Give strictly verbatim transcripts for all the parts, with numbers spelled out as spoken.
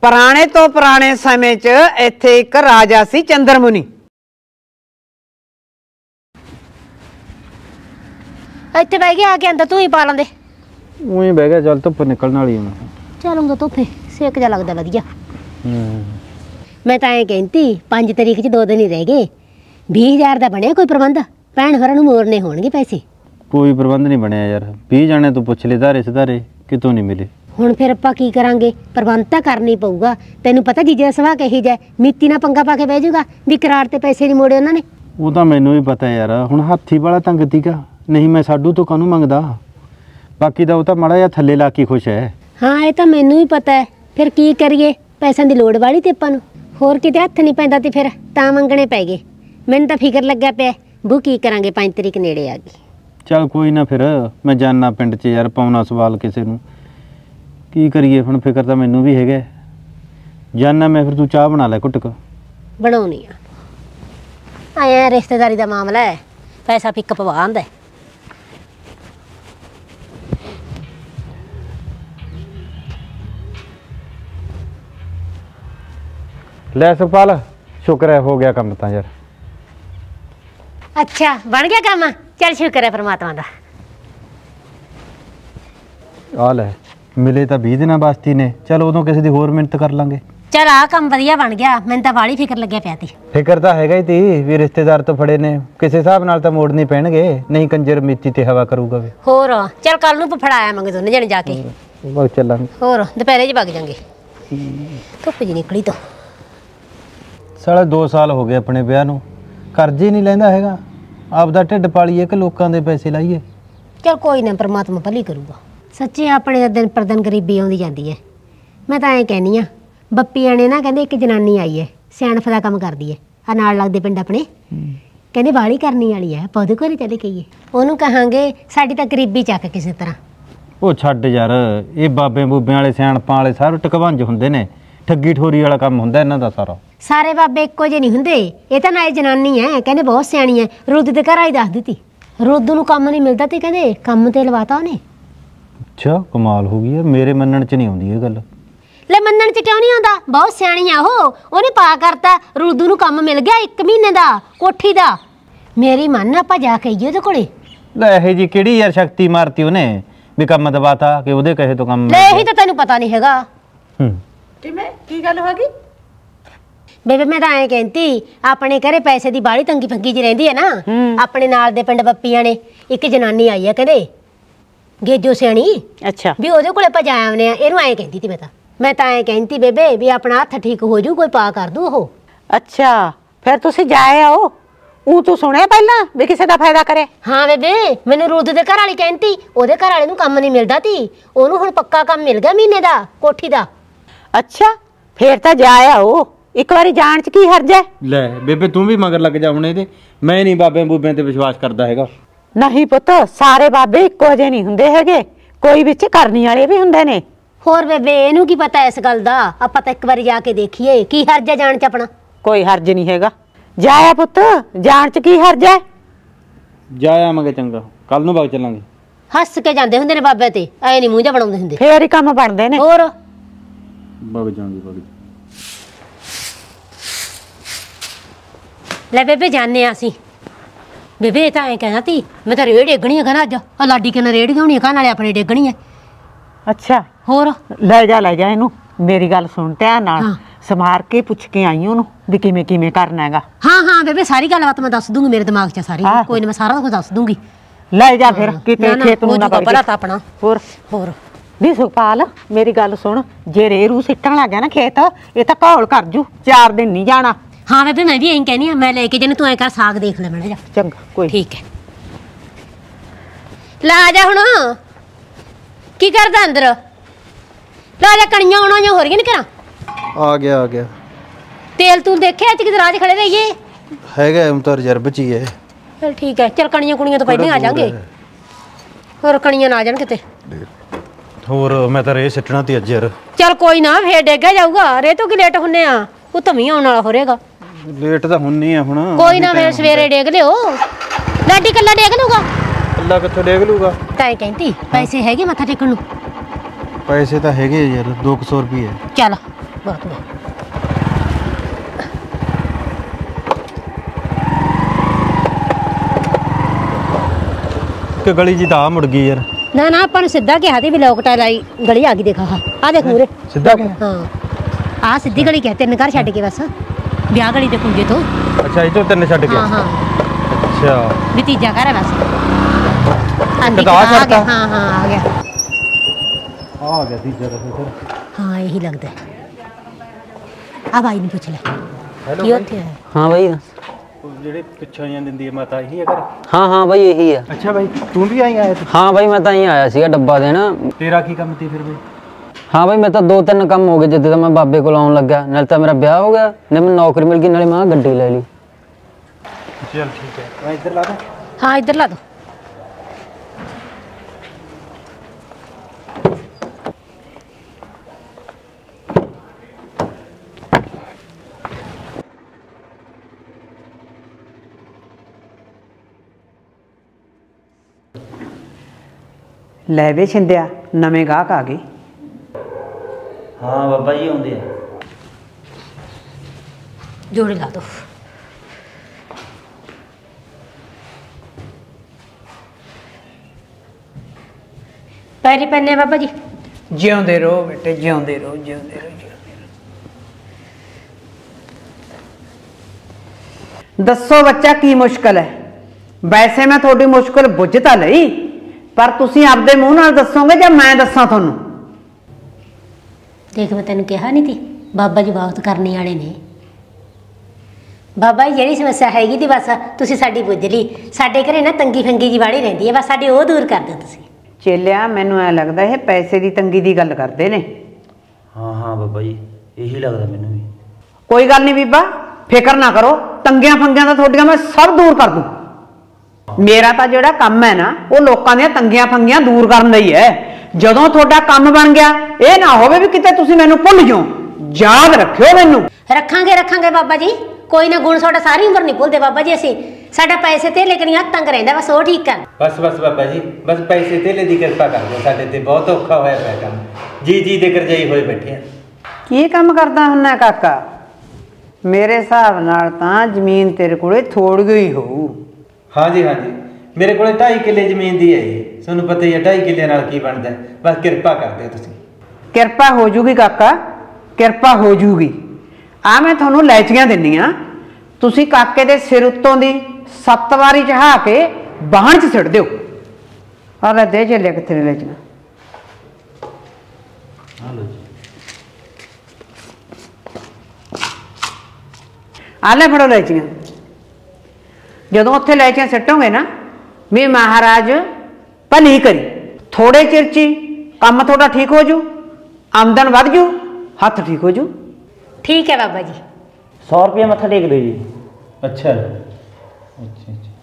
ਪੁਰਾਣੇ ਤੋਂ ਪੁਰਾਣੇ ਸਮੇਂ 'ਚ ਇੱਥੇ ਇੱਕ ਰਾਜਾ ਸੀ ਚੰਦਰਮੁਨੀ। ਇੱਥੇ ਬਹਿ ਗਿਆ ਆ ਕੇ ਅੰਦਰ ਤੂੰ ਹੀ ਪਾ ਲੈਂਦੇ। ਉਹੀ ਬਹਿ ਗਿਆ, ਚੱਲ ਧੁੱਪ ਨਿਕਲਣ ਵਾਲੀ ਹੁਣ। ਚਲੂੰਗਾ ਧੁੱਪੇ, ਸੇਕ ਜਾ ਲੱਗਦਾ ਵਧੀਆ। ਹੂੰ ਮੈਂ ਤਾਂ ਐਂ ਕਹਿੰਦੀ ਪੰਜ ਤਰੀਕ 'ਚ ਦੋ ਦਿਨ ਹੀ ਰਹਿ ਗਏ, ਵੀਹ ਹਜ਼ਾਰ ਦਾ ਬਣਿਆ ਕੋਈ ਪ੍ਰਬੰਧ? ਭੈਣ ਹੋਰਾਂ ਨੂੰ ਮੋੜਨੇ ਹੋਣਗੇ ਪੈਸੇ। ਕੋਈ ਪ੍ਰਬੰਧ ਨਹੀਂ ਬਣਿਆ ਯਾਰ, ਵੀਹ ਜਾਣੇ ਤੂੰ ਪੁੱਛ ਲੈ, ਧਾਰੇ ਸਿਧਾਰੇ ਕਿਤੋਂ ਨਹੀਂ ਮਿਲੇ। ਹੁਣ ਫਿਰ ਆਪਾਂ ਕੀ ਕਰਾਂਗੇ? ਪ੍ਰਬੰਧ ਤਾਂ ਕਰਨੀ ਪਊਗਾ। ਤੈਨੂੰ ਪਤਾ ਜੀਜੇ ਦਾ ਸੁਭਾਅ ਕਹੀ ਜਾਏ, ਮਿੱਤੀ ਨਾਲ ਪੰਗਾ ਪਾ ਕੇ ਬਹਿ ਜਾਊਗਾ ਵੀ ਕਰਾਰ ਤੇ ਪੈਸੇ ਨਹੀਂ ਮੋੜੇ ਉਹਨਾਂ ਨੇ। ਉਹ ਤਾਂ ਮੈਨੂੰ ਵੀ ਪਤਾ ਯਾਰ, ਹੁਣ ਹਾਥੀ ਵਾਲਾ ਤੰਗ ਤੀਗਾ, ਨਹੀਂ ਮੈਂ ਸਾਡੂ ਤੋਂ ਕਾਹਨੂੰ ਮੰਗਦਾ। ਬਾਕੀ ਦਾ ਉਹ ਤਾਂ ਮਾੜਾ ਜਿਹਾ ਥੱਲੇ ਲਾ ਕੇ ਖੁਸ਼ ਹੈ। ਹਾਂ ਇਹ ਤਾਂ ਮੈਨੂੰ ਵੀ ਪਤਾ ਹੈ, ਫਿਰ ਕੀ ਕਰੀਏ? ਪੈਸਿਆਂ ਦੀ ਲੋੜ ਵਾਲੀ ਤੇ ਆਪਾਂ ਨੂੰ ਹੋਰ ਕਿਤੇ ਹੱਥ ਨਹੀਂ ਪੈਂਦਾ ਤੇ ਫਿਰ ਤਾਂ ਮੰਗਣੇ ਪੈ ਗਏ। ਮੈਨੂੰ ਤਾਂ ਫਿਕਰ ਲੱਗਿਆ ਪਿਆ ਬੂ ਕੀ ਕਰਾਂਗੇ, ਪੰਜ ਤਰੀਕ ਨੇੜੇ ਆ ਗਈ। ਚੱਲ ਕੋਈ ਨਾ, ਫਿਰ ਮੈਂ ਜਾਣਾ ਪਿੰਡ 'ਚ ਯਾਰ, ਪਾਉਣਾ ਸਵਾਲ ਕਿਸੇ ਨੂੰ, ਕੀ ਕਰੀਏ ਹੁਣ? ਫਿਕਰ ਤਾਂ ਮੈਨੂੰ ਵੀ ਹੈਗਾ, ਜਾਣਾ ਮੈਂ। ਫਿਰ ਤੂੰ ਚਾਹ ਬਣਾ ਲੈ ਘੁੱਟਕ। ਬਣਾਉਣੀ ਆ, ਆਇਆ ਰਿਸ਼ਤੇਦਾਰੀ ਦਾ ਮਾਮਲਾ ਹੈ, ਪੈਸਾ ਪਿੱਕ ਪਵਾ ਆਂਦਾ। ਲੈ ਸੁਖਪਾਲ, ਸ਼ੁਕਰ ਹੈ ਹੋ ਗਿਆ ਕੰਮ ਤਾਂ ਯਾਰ। ਅੱਛਾ ਬਣ ਗਿਆ ਕੰਮ? ਚੱਲ ਸ਼ੁਕਰ ਹੈ ਪਰਮਾਤਮਾ ਦਾ। ਆ ਲੈ, ਮਿਲੇ ਤਾਂ ਵੀਹ ਦਿਨਾਂ ਵਾਸਤੇ ਨੇ, ਚਲ ਉਦੋਂ ਕਿਸੇ ਦੀ ਹੋਰ ਮਿਹਨਤ ਕਰ ਲਾਂਗੇ। ਚਲ ਆ ਕੰਮ ਵਧੀਆ ਬਣ ਗਿਆ, ਮੈਨੂੰ ਤਾਂ ਬਾਹਲੀ ਫਿਕਰ ਲੱਗਿਆ ਪਿਆ ਤੀ। ਫਿਕਰ ਤਾਂ ਹੈਗਾ ਹੀ ਤੀ ਵੀ ਰਿਸ਼ਤੇਦਾਰ ਤੋਂ ਫੜੇ ਨੇ, ਕਿਸੇ ਹਿਸਾਬ ਨਾਲ ਤਾਂ ਮੋੜਨੀ ਪੈਣਗੇ, ਨਹੀਂ ਕੰਜਰ ਮਿੱਤੀ ਤੇ ਹਵਾ ਕਰੂਗਾ ਵੀ। ਹੋਰ ਚੱਲ ਕੱਲ ਨੂੰ ਫੜਾਇਆ ਮੰਗੇ ਦੋਨੇ ਜਣੇ ਜਾ ਕੇ। ਬਸ ਚੱਲਾਂਗੇ। ਹੋਰ ਦੁਪਹਿਰੇ ਚ ਵਗ ਜਾਾਂਗੇ, ਧੁੱਪ ਜੀ ਨਿਕਲੀ ਤੋਂ। ਸਾਲਾ ਦੋ ਸਾਲ ਹੋ ਗਏ ਆਪਣੇ ਵਿਆਹ ਨੂੰ, ਕਰਜ਼ੇ ਨਹੀਂ ਲੈਂਦਾ ਹੈਗਾ। ਆਪਦਾ ਢਿੱਡ ਪਾਲੀਏ ਕਿ ਲੋਕਾਂ ਦੇ ਪੈਸੇ ਲਾਈਏ? ਚਲ ਕੋਈ ਨਾ, ਪਰਮਾਤਮਾ ਭਲੀ ਕਰੂਗਾ। ਸੱਚੀ ਆਪਣੇ ਦਿਨ ਪਰ ਦਿਨ ਗਰੀਬੀ ਆਉਂਦੀ ਜਾਂਦੀ ਹੈ। ਮੈਂ ਤਾਂ ਐਂ ਕਹਿੰਦੀ ਆ, ਬੱਪੀਆਂ ਨੇ ਨਾ ਕਹਿੰਦੇ ਇੱਕ ਜਨਾਨੀ ਆਈ ਹੈ, ਸਿਆਣਪ ਦਾ ਕੰਮ ਕਰਦੀ ਹੈ, ਆ ਨਾਲ ਲੱਗਦੇ ਪਿੰਡ ਆਪਣੇ, ਕਹਿੰਦੇ ਬਾਹਲੀ ਕਰਨੀ ਵਾਲੀ ਹੈ, ਪੌਦੇ ਕੋਲ ਚਲੇ ਗਈਏ। ਉਹਨੂੰ ਕਹਾਂਗੇ ਸਾਡੀ ਤਾਂ ਗਰੀਬੀ ਚੱਕ ਕਿਸੇ ਤਰ੍ਹਾਂ। ਉਹ ਛੱਡ ਯਾਰ, ਇਹ ਬਾਬੇ ਬੂਬਿਆਂ ਵਾਲੇ ਸਿਆਣਪਾਂ ਵਾਲੇ ਸਾਰੇ ਟਕਵੰਜ ਹੁੰਦੇ ਨੇ, ਠੱਗੀ ਠੋਰੀ ਵਾਲਾ ਕੰਮ ਹੁੰਦਾ ਇਹਨਾਂ ਦਾ ਸਾਰਾ। ਸਾਰੇ ਬਾਬੇ ਇੱਕੋ ਜਿਹੇ ਨਹੀਂ ਹੁੰਦੇ, ਇਹ ਤਾਂ ਨਾ ਇਹ ਜਨਾਨੀ ਹੈ, ਕਹਿੰਦੇ ਬਹੁਤ ਸਿਆਣੀ ਹੈ। ਰੁੱਦ ਦੇ ਘਰ ਆਈ ਦੱਸ ਦਿੱਤੀ, ਰੁੱਦ ਨੂੰ ਕੰਮ ਨਹੀਂ ਮਿਲਦਾ ਤੇ ਕਹਿੰਦੇ ਕੰਮ ਤੇ ਲਵਾਤਾ ਉਹਨੇ। ਅੱਛਾ ਕਮਾਲ ਹੋ ਗਈ ਯਾਰ, ਮੇਰੇ ਮੰਨਣ 'ਚ ਨਹੀਂ ਆਉਂਦੀ ਇਹ ਗੱਲ। ਲੈ ਮੰਨਣ 'ਚ ਕਿਉਂ ਨਹੀਂ ਆਉਂਦਾ? ਬਹੁਤ ਸਿਆਣੀ ਆ ਉਹ, ਉਹਨੇ ਪਾ ਕਰਤਾ, ਰੁੱਦੂ ਨੂੰ ਕੰਮ ਮਿਲ ਗਿਆ ਇੱਕ ਮਹੀਨੇ ਦਾ ਕੋਠੀ ਦਾ। ਮੇਰੀ ਮੰਨ ਆਪਾਂ ਜਾ ਕੇ ਆਈਏ ਉਹਦੇ ਕੋਲੇ। ਲੈ ਇਹ ਜੀ ਕਿਹੜੀ ਯਾਰ ਸ਼ਕਤੀ ਮਾਰਤੀ ਉਹਨੇ ਵੀ ਕੰਮ ਦਬਾਤਾ ਕਿ ਉਹਦੇ ਕਹੇ ਤੋਂ ਕੰਮ? ਲੈ ਇਹੀ ਤਾਂ ਤੈਨੂੰ ਪਤਾ ਨਹੀਂ ਹੈਗਾ। ਹੂੰ ਕਿਵੇਂ ਕੀ ਗੱਲ ਹੋ ਗਈ? ਬੇਬੇ ਮੈਂ ਤਾਂ ਐਂ ਕਹਿੰਦੀ, ਆਪਣੇ ਘਰੇ ਪੈਸੇ ਦੀ ਬਾਹਲੀ ਤੰਗੀ ਫੰਗੀ ਜੀ ਰਹਿੰਦੀ ਹੈ ਨਾ। ਆਪਣੇ ਨਾਲ ਦੇ ਪਿੰਡ ਬੱਪੀਆਂ ਨੇ ਇੱਕ ਜਨਾਨੀ ਆਈ ਹੈ, ਕਹਿੰਦੇ ਗੇਜੋ ਸਿਆਣੀ। ਅੱਛਾ ਵੀ ਉਹਦੇ ਕੋਲੇ ਆਪਾਂ ਜਾ ਆਉਂਦੇ ਆ। ਇਹਨੂੰ ਐਂ ਕਹਿੰਦੀ ਤੀ ਮੈਂ ਤਾਂ ਮੈਂ ਤਾਂ ਐਂ ਕਹਿੰਦੀ ਬੇਬੇ ਵੀ ਆਪਣਾ ਹੱਥ ਠੀਕ ਹੋ ਜੂ, ਕੋਈ ਪਾ ਕਰ ਦੂ ਉਹ। ਅੱਛਾ ਫਿਰ ਤੁਸੀਂ ਜਾ ਆਓ। ਉਹ ਤੂੰ ਸੁਣਿਆ ਪਹਿਲਾਂ ਵੀ ਕਿਸੇ ਦਾ ਫਾਇਦਾ ਕਰੇ? ਹਾਂ ਬੇਬੇ, ਮੈਨੂੰ ਰੁੱਦ ਦੇ ਘਰ ਵਾਲੀ ਕਹਿੰਦੀ ਉਹਦੇ ਘਰ ਵਾਲੇ ਨੂੰ ਕੰਮ ਨਹੀਂ ਮਿਲਦਾ ਤੀ, ਉਹਨੂੰ ਹੁਣ ਪੱਕਾ ਕੰਮ ਮਿਲ ਗਿਆ ਮਹੀਨੇ ਦਾ ਕੋਠੀ ਦਾ। ਅੱਛਾ ਫੇਰ ਤਾਂ ਜਾ ਆਓ, ਇੱਕ ਵਾਰੀ ਜਾਣ 'ਚ ਕੀ ਹਰਜ ਹੈ? ਲੈ ਬੇਬੇ ਤੂੰ ਵੀ ਮਗਰ ਲੱਗ ਜਾ ਹੁਣ ਇਹਦੇ, ਮੈਂ ਨਹੀਂ ਬਾਬਿਆਂ ਬੂਬਿਆਂ ਤੇ ਵਿਸ਼ਵਾਸ ਕਰਦਾ ਹੈਗਾ। ਨਹੀਂ ਪੁੱਤ, ਸਾਰੇ ਬਾਬੇ ਇੱਕੋ ਜਿਹੇ ਨਹੀਂ ਹੁੰਦੇ ਹੈਗੇ, ਕੋਈ ਵਿੱਚ ਕਰਨੀ ਵਾਲੇ ਵੀ ਹੁੰਦੇ ਨੇ। ਹੋਰ ਬੇਬੇ ਇਹਨੂੰ ਕੀ ਪਤਾ ਇਸ ਗੱਲ ਦਾ? ਆਪਾਂ ਤਾਂ ਇੱਕ ਵਾਰੀ ਜਾ ਕੇ ਦੇਖੀਏ, ਕੀ ਹਰਜ ਹੈ ਜਾਣ 'ਚ ਆਪਣਾ? ਕੋਈ ਹਰਜ ਨਹੀਂ ਹੈਗਾ, ਜਾਇਆ ਪੁੱਤ, ਜਾਣ 'ਚ ਕੀ ਹਰਜ ਹੈ? ਜਾ ਆਵਾਂਗੇ, ਚੰਗਾ ਕੱਲ ਨੂੰ ਵਗ ਚੱਲਾਂਗੇ। ਹੱਸ ਕੇ ਜਾਂਦੇ ਹੁੰਦੇ ਨੇ ਬਾਬੇ ਤੇ, ਐ ਨਹੀਂ ਮੂੰਹ ਜਾ ਬਣਾਉਂਦੇ ਹੁੰਦੇ, ਫੇਰ ਹੀ ਕੰਮ ਬਣਦੇ ਨੇ। ਹੋਰ ਵਗ ਜਾਵਾਂਗੇ ਵਗ। ਲੈ ਬੇਬੇ ਜਾਣੇ ਆ ਅਸੀਂ। ਬੇਬੇ ਤਾਂ ਐਂ ਕਹਿਣਾ ਤੀ ਮੈਂ ਤਾਂ ਰੇੜ ਡੇਗਣੀ ਹੈ ਕਹਿੰਦਾ ਅੱਜ, ਆ ਲਾਡੀ ਕਿੰਨਾ ਰੇੜ ਹੋਣੀ ਖਾਣ ਵਾਲੇ ਆਪਣੇ ਡੇਗਣੀ ਹੈ। ਅੱਛਾ ਹੋਰ ਲੈ ਜਾ ਲੈ ਜਾ ਇਹਨੂੰ, ਮੇਰੀ ਗੱਲ ਸੁਣ ਧਿਆਨ ਨਾਲ, ਸਮਾਰ ਕੇ ਪੁੱਛ ਕੇ ਆਈ ਉਹਨੂੰ ਵੀ ਕਿਵੇਂ ਕਿਵੇਂ ਕਰਨਾ ਹੈਗਾ। ਹਾਂ ਹਾਂ ਬੇਬੇ ਸਾਰੀ ਗੱਲਬਾਤ ਮੈਂ ਦੱਸ ਦੂੰਗੀ, ਮੇਰੇ ਦਿਮਾਗ 'ਚ ਸਾਰੀ, ਕੋਈ ਨਾ ਮੈਂ ਸਾਰਾ ਕੁਝ ਦੱਸ ਦੂੰਗੀ। ਲੈ ਜਾ ਫਿਰ ਕਿਤੇ ਖੇਤ ਨੂੰ ਨਾ ਵਗ ਜਾ ਆਪਣਾ। ਹੋਰ ਹੋਰ ਵੀ ਸੁਖਪਾਲ ਮੇਰੀ ਗੱਲ ਸੁਣ, ਜੇ ਰੇਰੂ ਸਿੱਟਣ ਲੱਗ ਗਿਆ ਨਾ ਖੇਤ, ਇਹ ਤਾਂ ਘੌਲ ਕਰ ਜੂ, ਚਾਰ ਦਿਨ ਨਹੀਂ ਜਾਣਾ। ਹਾਂ ਬੇਬੇ ਮੈਂ ਵੀ ਐਂ ਕਹਿੰਦੀ ਆ, ਮੈਂ ਲੈ ਕੇ ਜਾਣੀ, ਤੂੰ ਐਂ ਕਰ ਸਾਗ ਦੇਖ ਲੈ ਮੈਨਾਂ ਜਾ। ਚੰਗਾ ਕੋਈ ਠੀਕ ਹੈ। ਲੈ ਆ ਜਾ ਹੁਣ, ਕੀ ਕਰਦਾ ਅੰਦਰ? ਲੈ ਜਾ, ਕਣੀਆਂ ਆਉਣਾ ਜਾਂ ਹੋ ਰਹੀਆਂ ਨੇ ਘਰਾਂ? ਆ ਗਿਆ ਆ ਗਿਆ। ਤੇਲ ਤੂੰ ਦੇਖਿਆ ਅੱਜ ਕਿਤੇ ਰਾਜ ਖੜੇ ਰਹੀਏ? ਹੈਗਾ ਹੁਣ ਤਾਂ ਰਿਜ਼ਰਵ 'ਚ ਹੀ ਹੈ। ਚਲ ਠੀਕ ਹੈ, ਚਲ ਕਣੀਆਂ ਕੁਣੀਆਂ ਤੋਂ ਪਹਿਲਾਂ ਆ ਜਾਾਂਗੇ, ਹੋਰ ਕਣੀਆਂ ਨਾ ਆ ਜਾਣ ਕਿਤੇ। ਹੋਰ ਮੈਂ ਤਾਂ ਰੇ ਸਿੱਟਣਾ ਤੀ ਅੱਜ ਯਾਰ। ਚਲ ਕੋਈ ਨਾ, ਫੇਰ ਡੇਗਾ ਜਾਊਗਾ, ਰੇ ਤੋਂ ਕੀ ਲੇਟ ਹੁੰਨੇ ਆ, ਉਹ ਧਮੀ ਆਉਣ ਵਾਲਾ ਹੋ ਰਹੇਗਾ। ਲੇਟ ਤਾਂ ਹੁੰਨੀ ਆ ਹੁਣ, ਕੋਈ ਨਾ ਫੇਰ ਸਵੇਰੇ ਡੇਗ ਲਿਓ। ਲਾਡੀ ਕੱਲਾ ਡੇਗ ਲੂਗਾ? ਕੱਲਾ ਕਿੱਥੋਂ ਡੇਗ ਲੂਗਾ? ਤਾਂ ਕਹਿੰਦੀ ਪੈਸੇ ਹੈਗੇ ਮੱਥਾ ਟੇਕਣ ਨੂੰ? ਪੈਸੇ ਤਾਂ ਹੈਗੇ ਯਾਰ, ਦੋ ਸੌ ਰੁਪਏ। ਚੱਲ ਬਹੁਤ ਨੇ। ਕਿ ਗਲੀ ਜੀ ਤਾਂ ਆ ਮੁੜ ਗਈ ਯਾਰ। ਨਾ ਨਾ ਆਪਾਂ ਨੂੰ ਸਿੱਧਾ ਕਿਹਾ ਤੇ ਵੀ ਲੋਕਟਾ ਲਾਈ ਗਲੀ ਆ ਗਈ ਦੇਖਾ ਆ ਦੇਖ ਮੂਰੇ ਸਿੱਧਾ ਕਿ ਹਾਂ ਆ ਸਿੱਧੀ ਗਲੀ ਕਹਿ ਤਿੰਨ ਘਰ ਛੱਡ ਕੇ ਬਸ ਵਿਆਹ ਗਲੀ ਦੇ ਕੁੰਜੇ ਤੋਂ। ਅੱਛਾ ਇਹ ਤੋਂ ਤਿੰਨ ਛੱਡ ਕੇ। ਹਾਂ ਹਾਂ ਅੱਛਾ ਵੀ ਤੀਜਾ ਘਰ ਹੈ ਬਸ। ਇੱਕ ਤਾਂ ਆਹ ਆ ਗਿਆ ਛੱਡਤਾ। ਹਾਂ ਹਾਂ ਆ ਗਿਆ ਆ ਗਿਆ ਤੀਜਾ ਤਾਂ ਫਿਰ। ਹਾਂ ਇਹੀ ਲੱਗਦਾ ਆ ਭਾਈ ਨੂੰ ਪੁੱਛ ਲੈ ਹੈਲੋ ਕੀ ਉੱਥੇ ਹੈ। हाँ भाई ਜਿਹੜੇ ਪਿੱਛੋਂ ਜਾਂ ਦਿੰਦੀ ਹੈ ਮਾਤਾ ਇਹੀ ਹੈ ਘਰ। हाँ हाँ भाई यही है। ਅੱਛਾ ਬਾਈ ਤੂੰ ਵੀ ਆਈ ਆਇਆ हाँ भाई मैं तो यहीं आया सीगा डब्बा देना। ਤੇਰਾ ਕੀ ਕੰਮ ਸੀ ਫਿਰ ਬਈ? हाँ भाई मैं तो दो तीन काम हो गए जिद्द मैं बाबे को आउन लग गया नाले तो मेरा ब्याह हो गया नाले मैं नौकरी मिल गई नाले मैं गड्डी ले ली। ਚਲ ਠੀਕ ਹੈ ਮੈਂ ਇੱਧਰ ਲਾ ਦਾਂ। ਹਾਂ ਇੱਧਰ ਲਾ ਦੋ। ਲੈ ਵੇ ਛਿੰਦਿਆ ਨਵੇਂ ਗਾਹਕ ਆ ਗਏ। हाँ बाबा जी आउंदे है। ਜੋੜੇ ਲਾ ਦੋ। ਪੈਰੀ ਪੈਨੇ ਬਾਬਾ ਜੀ। ਜਿਉਂਦੇ ਰਹੋ ਬੇਟੇ ਜਿਉਂਦੇ ਰਹੋ ਜਿਉਂਦੇ ਰਹੋ ਜਿਉਂਦੇ ਰਹੋ। ਦੱਸੋ ਬੱਚਾ ਕੀ ਮੁਸ਼ਕਲ ਹੈ? ਵੈਸੇ ਮੈਂ ਤੁਹਾਡੀ ਮੁਸ਼ਕਲ ਬੁੱਝ ਤਾਂ ਲਈ ਪਰ ਤੁਸੀਂ ਆਪਦੇ ਮੂੰਹ ਨਾਲ ਦੱਸੋਗੇ ਜਾਂ ਮੈਂ ਦੱਸਾਂ ਤੁਹਾਨੂੰ? ਦੇਖ ਮੈਂ ਤੈਨੂੰ ਕਿਹਾ ਨਹੀਂ ਤੀ ਬਾਬਾ ਜੀ ਬਹੁਤ ਕਰਨੇ ਵਾਲੇ ਨੇ। ਬਾਬਾ ਜੀ ਜਿਹੜੀ ਸਮੱਸਿਆ ਹੈਗੀ ਤੀ ਬਸ ਤੁਸੀਂ ਸਾਡੀ ਬੁੱਝ ਲਈ। ਸਾਡੇ ਘਰੇ ਨਾ ਤੰਗੀ ਫੰਗੀ ਜੀ ਵਾਲੀ ਰਹਿੰਦੀ ਹੈ ਬਸ ਸਾਡੀ ਉਹ ਦੂਰ ਕਰ ਦਿਓ ਤੁਸੀਂ। ਚੇਲਿਆ ਮੈਨੂੰ ਐ ਲੱਗਦਾ ਇਹ ਪੈਸੇ ਦੀ ਤੰਗੀ ਦੀ ਗੱਲ ਕਰਦੇ ਨੇ। हाँ हाँ बाबा जी यही लगता मैनू भी। ਕੋਈ ਗੱਲ ਨਹੀਂ ਬੀਬਾ ਫਿਕਰ ਨਾ ਕਰੋ ਤੰਗੀਆਂ ਫੰਗੀਆਂ ਦਾ ਤੁਹਾਡੀਆਂ ਮੈਂ ਸਭ ਦੂਰ ਕਰ ਦੂੰ। ਮੇਰਾ ਤਾਂ ਜਿਹੜਾ ਕੰਮ ਹੈ ਨਾ ਉਹ ਲੋਕਾਂ ਦੀਆਂ ਤੰਗੀਆਂ ਫੰਗੀਆਂ ਦੂਰ ਕਰਨ ਦਾ ਹੀ ਹੈ। ਜਦੋਂ ਤੁਹਾਡਾ ਕੰਮ ਬਣ ਗਿਆ ਇਹ ਨਾ ਹੋਵੇ ਵੀ ਕਿਤੇ ਤੁਸੀਂ ਮੈਨੂੰ ਭੁੱਲ ਜਾਓ। ਯਾਦ ਰੱਖਿਓ ਮੈਨੂੰ। ਰੱਖਾਂਗੇ ਰੱਖਾਂਗੇ ਬਾਬਾ ਜੀ ਕੋਈ ਨਾ ਗੁਣ ਤੁਹਾਡਾ ਸਾਰੀ ਉਮਰ ਨਹੀਂ ਭੁੱਲਦੇ ਬਾਬਾ ਜੀ ਅਸੀਂ। ਸਾਡਾ ਪੈਸੇ ਤੇ ਲੇਕਿਨ ਹੱਥ ਤੰਗ ਰਹਿੰਦਾ ਬਸ ਉਹ ਠੀਕ ਕਰ। ਬਸ ਬਸ ਬਾਬਾ ਜੀ ਬਸ ਪੈਸੇ ਧੇਲੇ ਦੀ ਕਿਰਪਾ ਕਰ ਦਿਓ ਸਾਡੇ ਤੇ ਬਹੁਤ ਔਖਾ ਹੋਇਆ ਪਿਆ ਕੰਮ। ਜੀ ਜੀ ਦੇ ਕਰਜਾਈ ਹੋਏ ਬੈਠੇ ਆ। ਕੀ ਕੰਮ ਕਰਦਾ ਹੁੰਨਾ ਕਾਕਾ? ਮੇਰੇ ਹਿਸਾਬ ਨਾਲ ਤਾਂ ਜ਼ਮੀਨ ਤੇਰੇ ਕੋਲੇ ਥੋੜੀ ਹੀ ਹੋਊ। ਹਾਂਜੀ ਹਾਂਜੀ ਮੇਰੇ ਕੋਲੇ ਢਾਈ ਕਿੱਲੇ ਜ਼ਮੀਨ ਦੀ ਹੈ ਜੀ। ਤੁਹਾਨੂੰ ਪਤਾ ਹੀ ਹੈ ਢਾਈ ਕਿੱਲੇ ਨਾਲ ਕੀ ਬਣਦਾ। ਬਸ ਕਿਰਪਾ ਕਰ ਦਿਓ ਤੁਸੀਂ। ਕਿਰਪਾ ਹੋ ਜੂਗੀ ਕਾਕਾ ਕਿਰਪਾ ਹੋ ਜੂਗੀ। ਆ ਮੈਂ ਤੁਹਾਨੂੰ ਲੈਚੀਆਂ ਦਿੰਨੀਆਂ ਤੁਸੀਂ ਕਾਕੇ ਦੇ ਸਿਰ ਉੱਤੋਂ ਦੀ ਸੱਤ ਵਾਰੀ ਚਹਾ ਕੇ ਬਾਹਣ 'ਚ ਸਿੱਟ ਦਿਓ। ਆ ਲੈ ਦੇ ਚੱਲਿਆ ਕਿੱਥੇ ਨੇ ਲੈਚੀਆਂ। ਆ ਲੈ ਫੜੋ ਲੈਚੀਆਂ। ਜਦੋਂ ਉੱਥੇ ਲੈਚੀਆਂ ਸਿੱਟੋਗੇ ਨਾ ਵੀ ਮਹਾਰਾਜ ਭਲੀ ਕਰੀ ਥੋੜੇ ਚਿਰ 'ਚ ਹੀ ਕੰਮ ਤੁਹਾਡਾ ਠੀਕ ਹੋ ਜੂ ਆਮਦਨ ਵੱਧ ਜੂ ਹੱਥ ਠੀਕ ਹੋ ਜੂ। ਠੀਕ ਹੈ ਬਾਬਾ ਜੀ। सौ रुपया मत्था टेक दो जी। ਅੱਛਾ ਅੱਛਾ ਅੱਛਾ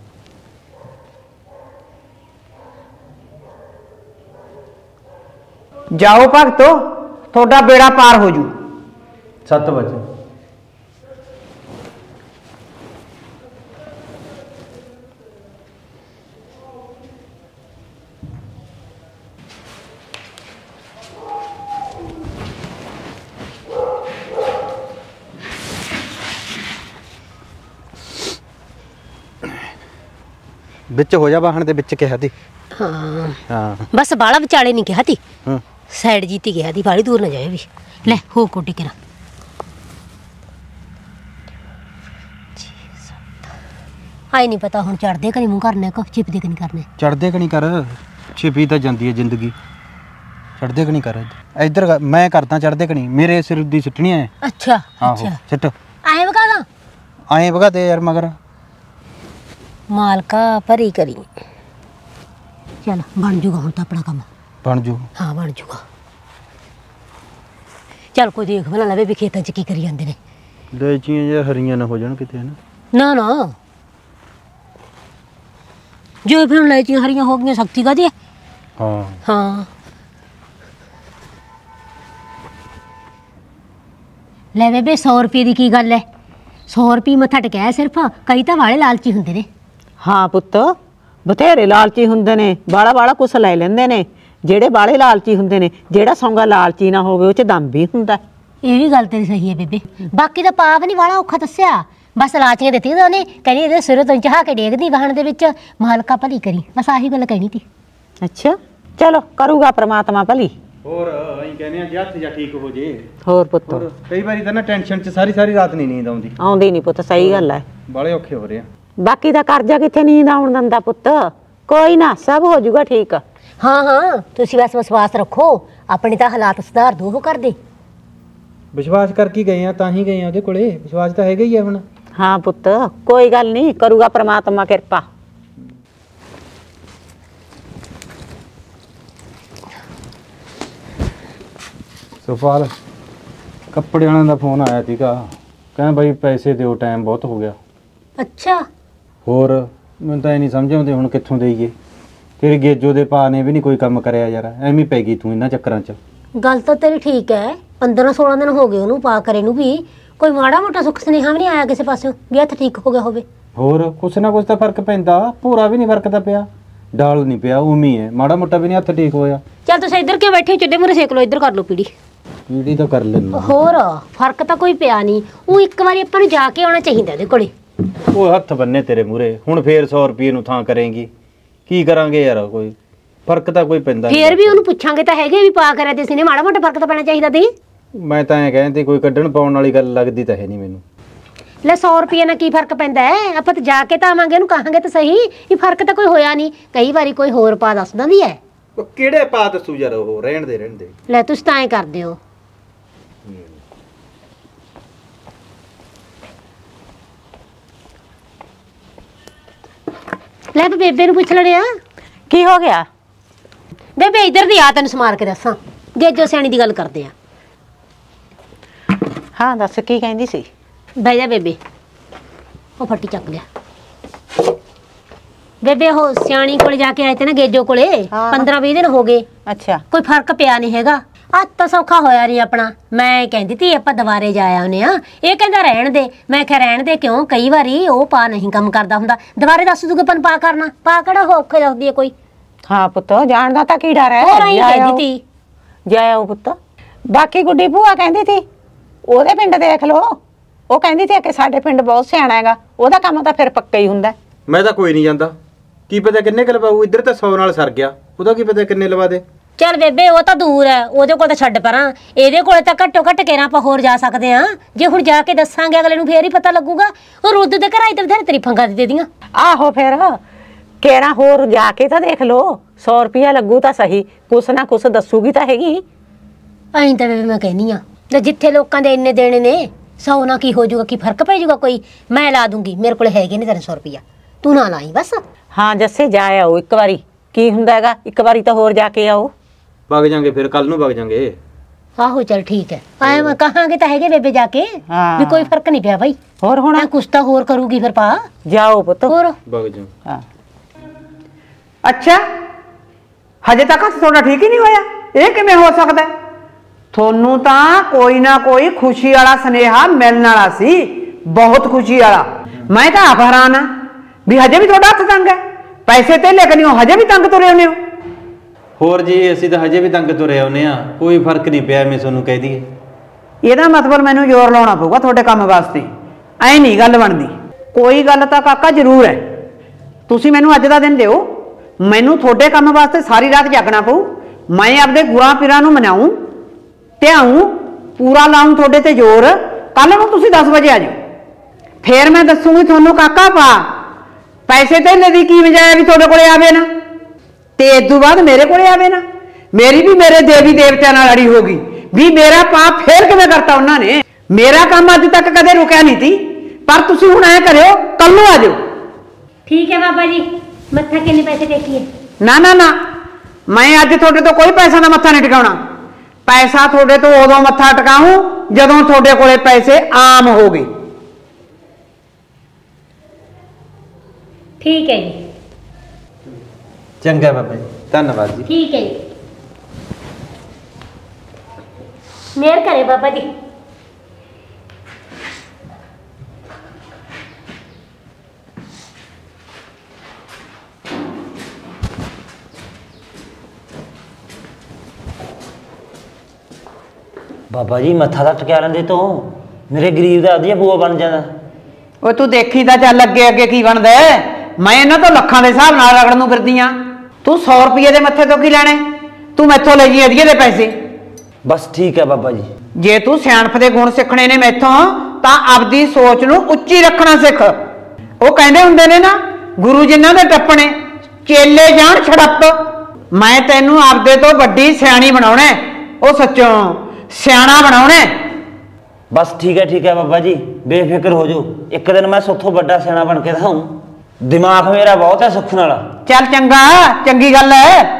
ਜਾਓ ਭਗਤੋ ਤੁਹਾਡਾ ਬੇੜਾ ਪਾਰ ਹੋ ਜੂ। ਸੱਤ ਵਜੇ ਵਿੱਚ ਹੋ ਜਾ ਵਾਹਣ ਦੇ ਵਿੱਚ ਕਿਹਾ ਤੀ। ਹਾਂ ਹਾਂ ਬਸ ਬਾਲਾ ਵਿਚਾਲੇ ਨਹੀਂ ਕਿਹਾ ਤੀ ਹਾਂ ਸਾਈਡ ਜੀਤੀ ਗਿਆ ਦੀ ਬਾਲੀ ਦੂਰ ਨਾ ਜਾਏ ਵੀ। ਲੈ ਹੋ ਕੋਟੀ ਕਰਾ ਆਈ ਨਹੀਂ ਪਤਾ ਹੁਣ ਚੜਦੇ ਕਨੀ ਮੂੰਹ ਕਰਨੇ ਕੋ ਚਿਪਦੇ ਕਨੀ ਕਰਨੇ। ਚੜਦੇ ਕਣੀ ਕਰ ਛਿਪੀ ਤਾਂ ਜਾਂਦੀ ਹੈ ਜ਼ਿੰਦਗੀ। ਚੜਦੇ ਕਣੀ ਕਰ ਇੱਧਰ ਕਰ, ਮੈਂ ਕਰਦਾ ਚੜਦੇ ਕਣੀ ਮੇਰੇ ਸਿਰ ਦੀ ਸਿੱਟਣੀਆਂ ਐ। ਅੱਛਾ ਆਹੋ ਅੱਛਾ ਸਿੱਟ ਐਂ ਵਗਾ ਦਾਂ ਐਂ ਵਗਾ ਤੇ ਯਾਰ ਮਗਰ ਮਾਲਕਾ ਭਰੀ ਕਰੀ। ਚੱਲ ਬਣ ਜੂਗਾ ਹੁਣ ਤਾਂ ਆਪਣਾ ਕੰਮ। ਬਣ ਜੂ। ਹਾਂ ਬਣ ਜੂਗਾ। ਚੱਲ ਕੋਈ ਦੇਖ ਬਣਾ ਲਵੇ ਵੀ ਖੇਤਾਂ 'ਚ ਕੀ ਕਰੀ ਜਾਂਦੇ ਨੇ। ਲੈਚੀਆਂ ਜਾਂ ਹਰੀਆਂ ਨਾ ਹੋ ਜਾਣ ਕਿਤੇ ਹਨਾ। ਨਾ ਨਾ ਜੋ ਫਿਰ ਲੈਚੀਆਂ ਹਰੀਆਂ ਹੋ ਗਈਆਂ ਸ਼ਕਤੀ ਕਾਹਦੀ ਹੈ। ਹਾਂ ਹਾਂ ਲੈ ਬੇਬੇ ਸੌ ਰੁਪਏ ਦੀ ਕੀ ਗੱਲ ਹੈ। ਸੌ ਰੁਪਏ ਮੱਥਾ ਟਕਿਆ ਸਿਰਫ। ਕਈ ਤਾਂ ਵਾਲੇ ਲਾਲਚੀ ਹੁੰਦੇ ਨੇ। ਹਾਂ ਪੁੱਤ ਬਥੇਰੇ ਲਾਲਚੀ ਹੁੰਦੇ ਨੇ ਬਾਲਾ ਬਾਲਾ ਕੁਛ ਲੈ ਲੈਂਦੇ ਨੇ ਜਿਹੜੇ ਬਾਲੇ ਲਾਲਚੀ ਹੁੰਦੇ ਨੇ। ਜਿਹੜਾ ਸੌਂਗਾ ਲਾਲਚੀ ਨਾ ਹੋਵੇ ਉਹ 'ਚ ਦਮ ਵੀ ਹੁੰਦਾ। ਇਹ ਵੀ ਗੱਲ ਤੇਰੀ ਸਹੀ ਹੈ ਬੇਬੇ। ਬਾਕੀ ਦਾ ਪਾਪ ਨਹੀਂ ਵਾਲਾ ਔਖਾ ਦੱਸਿਆ, ਬਸ ਲਾਚੀਆਂ ਦਿੱਤੀਆਂ ਤਾਂ ਉਹਨੇ, ਕਹਿੰਦੀ ਇਹਦੇ ਸਿਰੋਂ ਤੋਂ ਚਾਹ ਕੇ ਡੇਗਦੀ ਵਾਹਣ ਦੇ ਵਿੱਚ, ਮਾਲਕਾ ਭਲੀ ਕਰੀ, ਬਸ ਆਹੀ ਗੱਲ ਕਹਿਣੀ ਤੀ। ਅੱਛਾ ਚਲੋ ਕਰੂਗਾ ਪ੍ਰਮਾਤਮਾ ਭਲੀ। ਹੋਰ ਅਸੀਂ ਕਹਿੰਦੇ ਆ ਜੇ ਹੱਥ ਜਾਂ ਠੀਕ ਹੋ ਜੇ। ਹੋਰ ਪੁੱਤ ਹੋਰ ਕਈ ਵਾਰੀ ਤਾਂ ਨਾ ਟੈਨਸ਼ਨ 'ਚ ਸਾਰੀ ਸਾਰੀ ਰਾਤ ਨਹੀਂ ਨੀਂਦ ਆਉਂਦੀ। ਆਉਂਦੀ ਨਹੀਂ ਪੁੱਤ, ਸਹੀ ਗੱਲ ਹੈ। ਬਾਲੇ ਔਖੇ ਹੋ ਰਹੇ ਆ। ਬਾਕੀ ਦਾ ਕਰਜ਼ਾ ਕਿੱਥੇ ਨੀਂਦ ਆਉਣ ਦਿੰਦਾ ਪੁੱਤ, ਕੋਈ ਨਾ ਸਭ ਹੋ ਜਾਊਗਾ ਠੀਕ। ਹਾਂ ਹਾਂ ਤੁਸੀਂ ਬਸ ਵਿਸ਼ਵਾਸ ਰੱਖੋ, ਆਪਣੇ ਤਾਂ ਹਾਲਾਤ ਸੁਧਾਰ ਦੋ ਉਹ ਕਰਦੇ। ਵਿਸ਼ਵਾਸ ਕਰਕੇ ਗਏ ਆ ਤਾਂ ਹੀ ਗਏ ਆ ਉਹਦੇ ਕੋਲੇ, ਵਿਸ਼ਵਾਸ ਤਾਂ ਹੈਗਾ ਹੀ ਆ ਹੁਣ। ਹਾਂ ਪੁੱਤ ਕੋਈ ਗੱਲ ਨਹੀਂ, ਕਰੂਗਾ ਪ੍ਰਮਾਤਮਾ ਕਿਰਪਾ। ਸੁਖਪਾਲ ਕੱਪੜੇ ਵਾਲਿਆਂ ਦਾ ਫੋਨ ਆਇਆ ਸੀਗਾ, ਕਹਿੰਦਾ ਬਾਈ ਪੈਸੇ ਦਿਓ, ਟਾਈਮ ਬਹੁਤ ਹੋ ਗਿਆ। ਅੱਛਾ ਹੋਰ ਮੈਨੂੰ ਤਾਂ ਇਹ ਨਹੀਂ ਸਮਝ ਆਉਂਦੇ ਹੁਣ ਕਿੱਥੋਂ ਦੇਈਏ। ਤੇਰੇ ਗੇਜੋ ਦੇ ਪਾ ਨੇ ਵੀ ਨਹੀਂ ਕੋਈ ਕੰਮ ਕਰਿਆ ਯਾਰ, ਐਵੇਂ ਪੈ ਗਈ ਤੂੰ ਇਹਨਾਂ ਚੱਕਰਾਂ 'ਚ। ਗੱਲ ਤਾਂ ਤੇਰੀ ਠੀਕ ਹੈ, ਪੰਦਰਾਂ ਸੋਲਾਂ ਦਿਨ ਹੋ ਗਏ ਉਹਨੂੰ ਪਾ ਕਰੇ ਨੂੰ ਵੀ, ਕੋਈ ਮਾੜਾ ਮੋਟਾ ਸੁੱਖ ਸੁਨੇਹਾ ਵੀ ਨਹੀਂ ਆਇਆ ਕਿਸੇ ਪਾਸਿਓਂ ਵੀ ਹੱਥ ਠੀਕ ਹੋ ਗਿਆ ਹੋਵੇ। ਹੋਰ ਕੁਛ ਨਾ ਕੁਛ ਤਾਂ ਫਰਕ ਪੈਂਦਾ, ਪੂਰਾ ਵੀ ਨਹੀਂ ਫਰਕ ਤਾਂ ਪਿਆ, ਡਾਲ ਨਹੀਂ ਪਿਆ, ਉਮੀ ਹੈ, ਮਾੜਾ ਮੋਟਾ ਵੀ ਨਹੀਂ ਹੱਥ ਠੀਕ ਹੋਇਆ। ਚੱਲ ਤੁਸੀਂ ਇੱਧਰ ਕਿਉਂ ਬੈਠੇ, ਚੁੱਲ੍ਹੇ ਮੂਹਰੇ ਸੇਕ ਲਓ, ਇੱਧਰ ਕਰ ਲਓ ਪੀੜੀ। ਪੀੜੀ ਤਾਂ ਕਰ ਲੈਂਦਾ। ਹੋਰ ਫਰਕ ਤਾਂ ਕੋਈ ਪਿਆ ਨਹੀਂ, ਉਹ ਇੱਕ ਵਾਰੀ ਆਪਾਂ ਨੂੰ ਜਾ ਕੇ ਆਉਣਾ ਚਾਹੀਦਾ ਉਹਦੇ ਕੋਲੇ। ਉਹ ਹੱਥ ਬੰਨੇ ਤੇਰੇ ਮੂਹਰੇ, ਹੁਣ ਫੇਰ ਸੌ ਰੁਪਏ ਨੂੰ ਥਾਂ ਕਰੇਂਗੀ, ਕੀ ਕਰਾਂਗੇ ਯਾਰ, ਕੋਈ ਫਰਕ ਤਾਂ ਕੋਈ ਪੈਂਦਾ ਫੇਰ ਵੀ ਉਹਨੂੰ ਪੁੱਛਾਂਗੇ ਤਾਂ ਹੈਗੇ ਵੀ ਪਾ ਕਰਿਆ ਤੇ ਸੀ ਨੇ, ਮਾੜਾ ਮੋਟਾ ਫਰਕ ਤਾਂ ਪੈਣਾ ਚਾਹੀਦਾ ਸੀ। ਮੈਂ ਤਾਂ ਐਂ ਕਹਿੰਦੀ ਕੋਈ ਕੱਢਣ ਪਾਉਣ ਵਾਲੀ ਗੱਲ ਲੱਗਦੀ ਤਾਂ ਹੈ ਨਹੀਂ ਮੈਨੂੰ। ਲੈ ਸੌ ਰੁਪਏ ਨਾਲ ਕੀ ਫਰਕ ਪੈਂਦਾ ਹੈ, ਆਪਾਂ ਤਾਂ ਜਾ ਕੇ ਤਾਂ ਆਵਾਂਗੇ, ਉਹਨੂੰ ਕਹਾਂਗੇ ਤਾਂ ਸਹੀ ਵੀ ਫਰਕ ਤਾਂ ਕੋਈ ਹੋਇਆ ਨਹੀਂ। ਕਈ ਵਾਰੀ ਕੋਈ ਹੋਰ ਪਾ ਦੱਸ ਦਿੰਦੀ ਹੈ। ਉਹ ਕਿਹੜੇ ਪਾ ਦੱਸੂ ਯਾਰ, ਉਹ ਰਹਿਣ ਦੇ ਰਹਿਣ ਦੇ। ਲੈ ਤੁਸੀਂ ਤਾਂ ਐਂ ਕਰਦੇ ਹੋ। ਲੈ ਬੇਬੇ ਨੂੰ ਪੁੱਛ ਲੈਣਿਆ ਕੀ ਹੋ ਗਿਆ? ਬੇਬੇ ਇੱਧਰ ਦੀ ਆ, ਤੈਨੂੰ ਸਮਾਰ ਕੇ ਦੱਸਾਂ, ਗੇਜੋ ਸਿਆਣੀ ਦੀ ਗੱਲ ਕਰਦੇ ਆ। ਹਾਂ ਦੱਸ ਕੀ ਕਹਿੰਦੀ ਸੀ? ਬਹਿ ਜਾ ਬੇਬੇ, ਉਹ ਫੱਟੀ ਚੱਕ ਲਿਆ। ਬੇਬੇ ਉਹ ਸਿਆਣੀ ਕੋਲੇ ਜਾ ਕੇ ਆਏ ਤੇ ਨਾ ਗੇਜੋ ਕੋਲੇ, ਪੰਦਰਾਂ ਵੀਹ ਦਿਨ ਹੋ ਗਏ। ਅੱਛਾ ਕੋਈ ਫਰਕ ਪਿਆ ਨਹੀਂ ਹੈਗਾ, ਅੱਜ ਤਾਂ ਸੌਖਾ ਹੋਇਆ ਨਹੀਂ ਆਪਣਾ। ਮੈਂ ਕਹਿੰਦੀ ਤੀ ਆਪਾਂ ਦੁਬਾਰੇ ਜਾ ਆਉਨੇ ਆ, ਇਹ ਕਹਿੰਦਾ ਰਹਿਣ ਦੇ। ਮੈਂ ਕਿਹਾ ਰਹਿਣ ਦੇ ਕਿਉਂ, ਕਈ ਵਾਰੀ ਉਹ ਪਾ ਨਹੀਂ ਕੰਮ ਕਰਦਾ ਹੁੰਦਾ, ਦੁਬਾਰੇ ਦੱਸ ਦੂਗੇ ਪਨ ਪਾ ਕਰਨਾ, ਪਾ ਕਿਹੜਾ ਔਖੇ ਦੱਸਦੀ ਹੈ ਕੋਈ। ਹਾਂ ਪੁੱਤ ਜਾਣਦਾ ਤਾਂ ਕੀ ਡਰ ਹੈ, ਹੋਰ ਆਈ ਕਹਿੰਦੀ ਤੀ ਜਾਇਆ ਉਹ ਪੁੱਤ। ਬਾਕੀ ਗੁੱਡੀ ਭੂਆ ਕਹਿੰਦੀ ਤੀ ਉਹਦੇ ਪਿੰਡ ਦੇਖ ਲੋ, ਉਹ ਕਹਿੰਦੀ ਤੀ ਕਿ ਸਾਡੇ ਪਿੰਡ ਬਹੁਤ ਸਿਆਣਾ ਹੈਗਾ, ਉਹਦਾ ਕੰਮ ਤਾਂ ਫਿਰ ਪੱਕਾ ਹੀ ਹੁੰਦਾ। ਮੈਂ ਤਾਂ ਕੋਈ ਨਹੀਂ ਜਾਂਦਾ, ਕੀ ਪਤਾ ਕਿੰਨੇ ਕੁ ਲਵਾਊ, ਇੱਧਰ ਤਾਂ ਸੌ ਨਾਲ ਸਰ ਗਿਆ, ਉਹਦਾ ਕੀ ਪਤਾ ਕਿੰਨੇ ਲਵਾ ਦੇ। ਚੱਲ ਬੇਬੇ ਉਹ ਤਾਂ ਦੂਰ ਹੈ, ਉਹਦੇ ਕੋਲ ਤਾਂ ਛੱਡ ਪਰਾਂ, ਇਹਦੇ ਕੋਲੇ ਤਾਂ ਘੱਟੋ ਘੱਟ ਕੇਰਾਂ ਆਪਾਂ ਹੋਰ ਜਾ ਸਕਦੇ ਆ। ਜੇ ਹੁਣ ਜਾ ਕੇ ਦੱਸਾਂਗੇ ਅਗਲੇ ਨੂੰ ਫੇਰ ਹੀ ਪਤਾ ਲੱਗੂਗਾ। ਉਹ ਰੁੱਦ ਦੇ ਘਰ ਆਈ ਤੇ ਬਥੇਰੇ ਤੇਰੀ ਫੰਗਾ ਦੇ ਦੀਆਂ। ਆਹੋ ਫਿਰ ਕੇਰਾ ਹੋਰ ਜਾ ਕੇ ਤਾਂ ਦੇਖ ਲੋ, ਸੌ ਰੁਪਇਆ ਲੱਗੂ ਤਾਂ ਸਹੀ, ਕੁਛ ਨਾ ਕੁਛ ਦੱਸੂਗੀ ਤਾਂ ਹੈਗੀ। ਐਂ ਤਾਂ ਬੇਬੇ ਮੈਂ ਕਹਿਨੀ ਆ, ਤੇ ਜਿੱਥੇ ਲੋਕਾਂ ਦੇ ਇੰਨੇ ਦੇਣੇ ਨੇ, ਸੌ ਨਾ ਕੀ ਹੋ ਜਾਊਗਾ, ਕੀ ਫਰਕ ਪੈ ਜਾਊਗਾ ਕੋਈ। ਮੈਂ ਲਾ ਦੂੰਗੀ, ਮੇਰੇ ਕੋਲ ਹੈਗੇ ਨੇ ਤਿੰਨ ਸੌ ਰੁਪਇਆ, ਤੂੰ ਨਾ ਲਾਈ ਬਸ। ਹਾਂ ਜੱਸੇ ਜਾ ਆਓ ਇੱਕ ਵਾਰੀ, ਕੀ ਹੁੰਦਾ ਹੈਗਾ, ਇੱਕ ਵਾਰੀ ਤਾਂ ਹੋਰ ਜਾ ਕੇ ਆਓ। ਵਗ ਜਾਾਂਗੇ ਫਿਰ, ਕੱਲ ਨੂੰ ਵਗ ਜਾਾਂਗੇ। ਆਹੋ ਚੱਲ ਠੀਕ ਹੈ, ਐ ਮੈਂ ਕਹਾਂਗੇ ਤਾਂ ਹੈਗੇ ਬੇਬੇ ਜਾ ਕੇ ਵੀ ਕੋਈ ਫਰਕ ਨਹੀਂ ਪਿਆ ਭਾਈ। ਹੋਰ ਹੁਣ ਕੁਛ ਤਾਂ ਹੋਰ ਕਰੂਗੀ ਫਿਰ ਪਾ। ਜਾਓ ਪੁੱਤ ਹੋਰ ਵਗ ਜਾ। ਹਾਂ ਅੱਛਾ ਹਜੇ ਤੱਕ ਤੁਹਾਡਾ ਠੀਕ ਹੀ ਨਹੀਂ ਹੋਇਆ, ਇਹ ਕਿਵੇਂ ਹੋ ਸਕਦਾ? ਤੁਹਾਨੂੰ ਤਾਂ ਕੋਈ ਨਾ ਕੋਈ ਖੁਸ਼ੀ ਵਾਲਾ ਸੁਨੇਹਾ ਮਿਲਣ ਵਾਲਾ ਸੀ, ਬਹੁਤ ਖੁਸ਼ੀ ਵਾਲਾ। ਮੈਂ ਤਾਂ ਆਪ ਹੈਰਾਨ ਆ ਵੀ ਹਜੇ ਵੀ ਤੁਹਾਡਾ ਹੱਥ ਤੰਗ ਹੈ, ਪੈਸੇ ਤੇ ਲੈ ਕੇ ਨਹੀਂ ਹੋ, ਹਜੇ ਵੀ ਤੰਗ ਤੁਰੇ ਹੁੰਦੇ ਹੋ। ਹੋਰ ਜੀ ਅਸੀਂ ਤਾਂ ਹਜੇ ਵੀ ਤੰਗ ਤੁਰੇ ਆਉਨੇ ਆ, ਕੋਈ ਫਰਕ ਨਹੀਂ ਪਿਆ, ਮੈਂ ਤੁਹਾਨੂੰ ਕਹਿ ਦਈਏ। ਇਹਦਾ ਮਤਲਬ ਮੈਨੂੰ ਜ਼ੋਰ ਲਾਉਣਾ ਪਊਗਾ ਤੁਹਾਡੇ ਕੰਮ ਵਾਸਤੇ, ਐ ਨਹੀਂ ਗੱਲ ਬਣਦੀ। ਕੋਈ ਗੱਲ ਤਾਂ ਕਾਕਾ ਜ਼ਰੂਰ ਹੈ, ਤੁਸੀਂ ਮੈਨੂੰ ਅੱਜ ਦਾ ਦਿਨ ਦਿਓ, ਮੈਨੂੰ ਤੁਹਾਡੇ ਕੰਮ ਵਾਸਤੇ ਸਾਰੀ ਰਾਤ ਜਾਗਣਾ ਪਊ। ਮੈਂ ਆਪਦੇ ਗੁਰਾਂ ਪੀਰਾਂ ਨੂੰ ਮਨਾਉਂ, ਧਿਆਉਂ, ਪੂਰਾ ਲਾਉਂ ਤੁਹਾਡੇ ਤੇ ਜ਼ੋਰ। ਕੱਲ ਨੂੰ ਤੁਸੀਂ ਦਸ ਵਜੇ ਆ ਜਾਓ, ਫੇਰ ਮੈਂ ਦੱਸੂਗੀ ਤੁਹਾਨੂੰ ਕਾਕਾ ਪਾ ਪੈਸੇ ਧੇਲੇ ਦੀ ਕੀ ਵਜਾਇਆ ਵੀ ਤੁਹਾਡੇ ਕੋਲੇ ਆਵੇ ਨਾ, ਤੇ ਇਸ ਤੋਂ ਬਾਅਦ ਮੇਰੇ ਕੋਲੇ ਆਵੇ ਨਾ। ਮੇਰੀ ਵੀ ਮੇਰੇ ਦੇਵੀ ਦੇਵਤਿਆਂ ਨਾਲ ਲੜੀ ਹੋ ਗਈ ਵੀ ਮੇਰਾ ਪਾਪ ਫੇਰ ਕਿਵੇਂ ਕਰਤਾ ਉਹਨਾਂ ਨੇ। ਮੇਰਾ ਕੰਮ ਅੱਜ ਤੱਕ ਕਦੇ ਰੁਕਿਆ ਨਹੀਂ ਸੀ, ਪਰ ਤੁਸੀਂ ਹੁਣ ਐ ਕਰਿਓ ਕੱਲ ਨੂੰ ਆ ਜਾਓ। ਠੀਕ ਹੈ ਬਾਬਾ ਜੀ, ਮੱਥਾ ਕਿੰਨੇ ਪੈਸੇ ਟੇਕੀਏ? ਨਾ ਨਾ ਨਾ, ਮੈਂ ਅੱਜ ਤੁਹਾਡੇ ਤੋਂ ਕੋਈ ਪੈਸਾ ਦਾ ਮੱਥਾ ਨਹੀਂ ਟਿਕਾਉਣਾ। ਪੈਸਾ ਤੁਹਾਡੇ ਤੋਂ ਉਦੋਂ ਮੱਥਾ ਟਿਕਾਊਂ ਜਦੋਂ ਤੁਹਾਡੇ ਕੋਲੇ ਪੈਸੇ ਆਮ ਹੋ ਗਏ। ਠੀਕ ਹੈ ਜੀ। ਚੰਗਾ ਬਾਬਾ ਜੀ, ਧੰਨਵਾਦ ਜੀ। ਠੀਕ ਹੈ ਜੀ, ਮਿਹਰ ਕਰੇ ਬਾਬਾ ਜੀ। ਬਾਬਾ ਜੀ ਮੱਥਾ ਤਾਂ ਟਕਿਆ ਲੈਂਦੇ ਤੋਂ ਮੇਰੇ ਗਰੀਬ ਦਾ ਵਧੀਆ ਬੂਆ ਬਣ ਜਾਂਦਾ। ਉਹ ਤੂੰ ਦੇਖੀ ਤਾਂ ਚੱਲ ਅੱਗੇ ਅੱਗੇ ਕੀ ਬਣਦਾ ਹੈ। ਮੈਂ ਇਹਨਾਂ ਤੋਂ ਲੱਖਾਂ ਦੇ ਹਿਸਾਬ ਨਾਲ ਰਗੜਨ ਨੂੰ ਫਿਰਦੀ ਆ। ਤੂੰ ਸੌ ਰੁਪਏ ਦੇ ਮੱਥੇ ਤੋਂ ਕੀ ਲੈਣੇ? ਤੂੰ ਮੈਥੋਂ ਲੈ ਜੀ ਅਧੀਏ ਦੇ ਪੈਸੇ। ਬਸ ਠੀਕ ਹੈ ਬਾਬਾ ਜੀ। ਜੇ ਤੂੰ ਸਿਆਣਪ ਦੇ ਗੁਣ ਸਿੱਖਣੇ ਨੇ ਮੈਥੋਂ ਤਾਂ ਆਪਦੀ ਸੋਚ ਨੂੰ ਉੱਚੀ ਰੱਖਣਾ ਸਿੱਖ। ਉਹ ਕਹਿੰਦੇ ਹੁੰਦੇ ਨੇ ਨਾ, ਗੁਰੂ ਜਿਨ੍ਹਾਂ ਦੇ ਟੱਪਣੇ ਚੇਲੇ ਜਾਣ ਛੜੱਪ। ਮੈਂ ਤੈਨੂੰ ਆਪਦੇ ਤੋਂ ਵੱਡੀ ਸਿਆਣੀ ਬਣਾਉਣਾ, ਉਹ ਸੱਚੋਂ ਸਿਆਣਾ ਬਣਾਉਣਾ। ਬਸ ਠੀਕ ਹੈ ਠੀਕ ਹੈ ਬਾਬਾ ਜੀ, ਬੇਫਿਕਰ ਹੋ ਜਾਓ। ਇੱਕ ਦਿਨ ਮੈਂ ਸੋਥੋਂ ਵੱਡਾ ਸਿਆਣਾ ਬਣ ਕੇ ਦਿਖਾਊਂ। ਦਿਮਾਗ ਮੇਰਾ ਬਹੁਤ ਹੈ ਸੁੱਖ ਨਾਲ। ਚੱਲ ਚੰਗਾ, ਚੰਗੀ ਗੱਲ ਹੈ।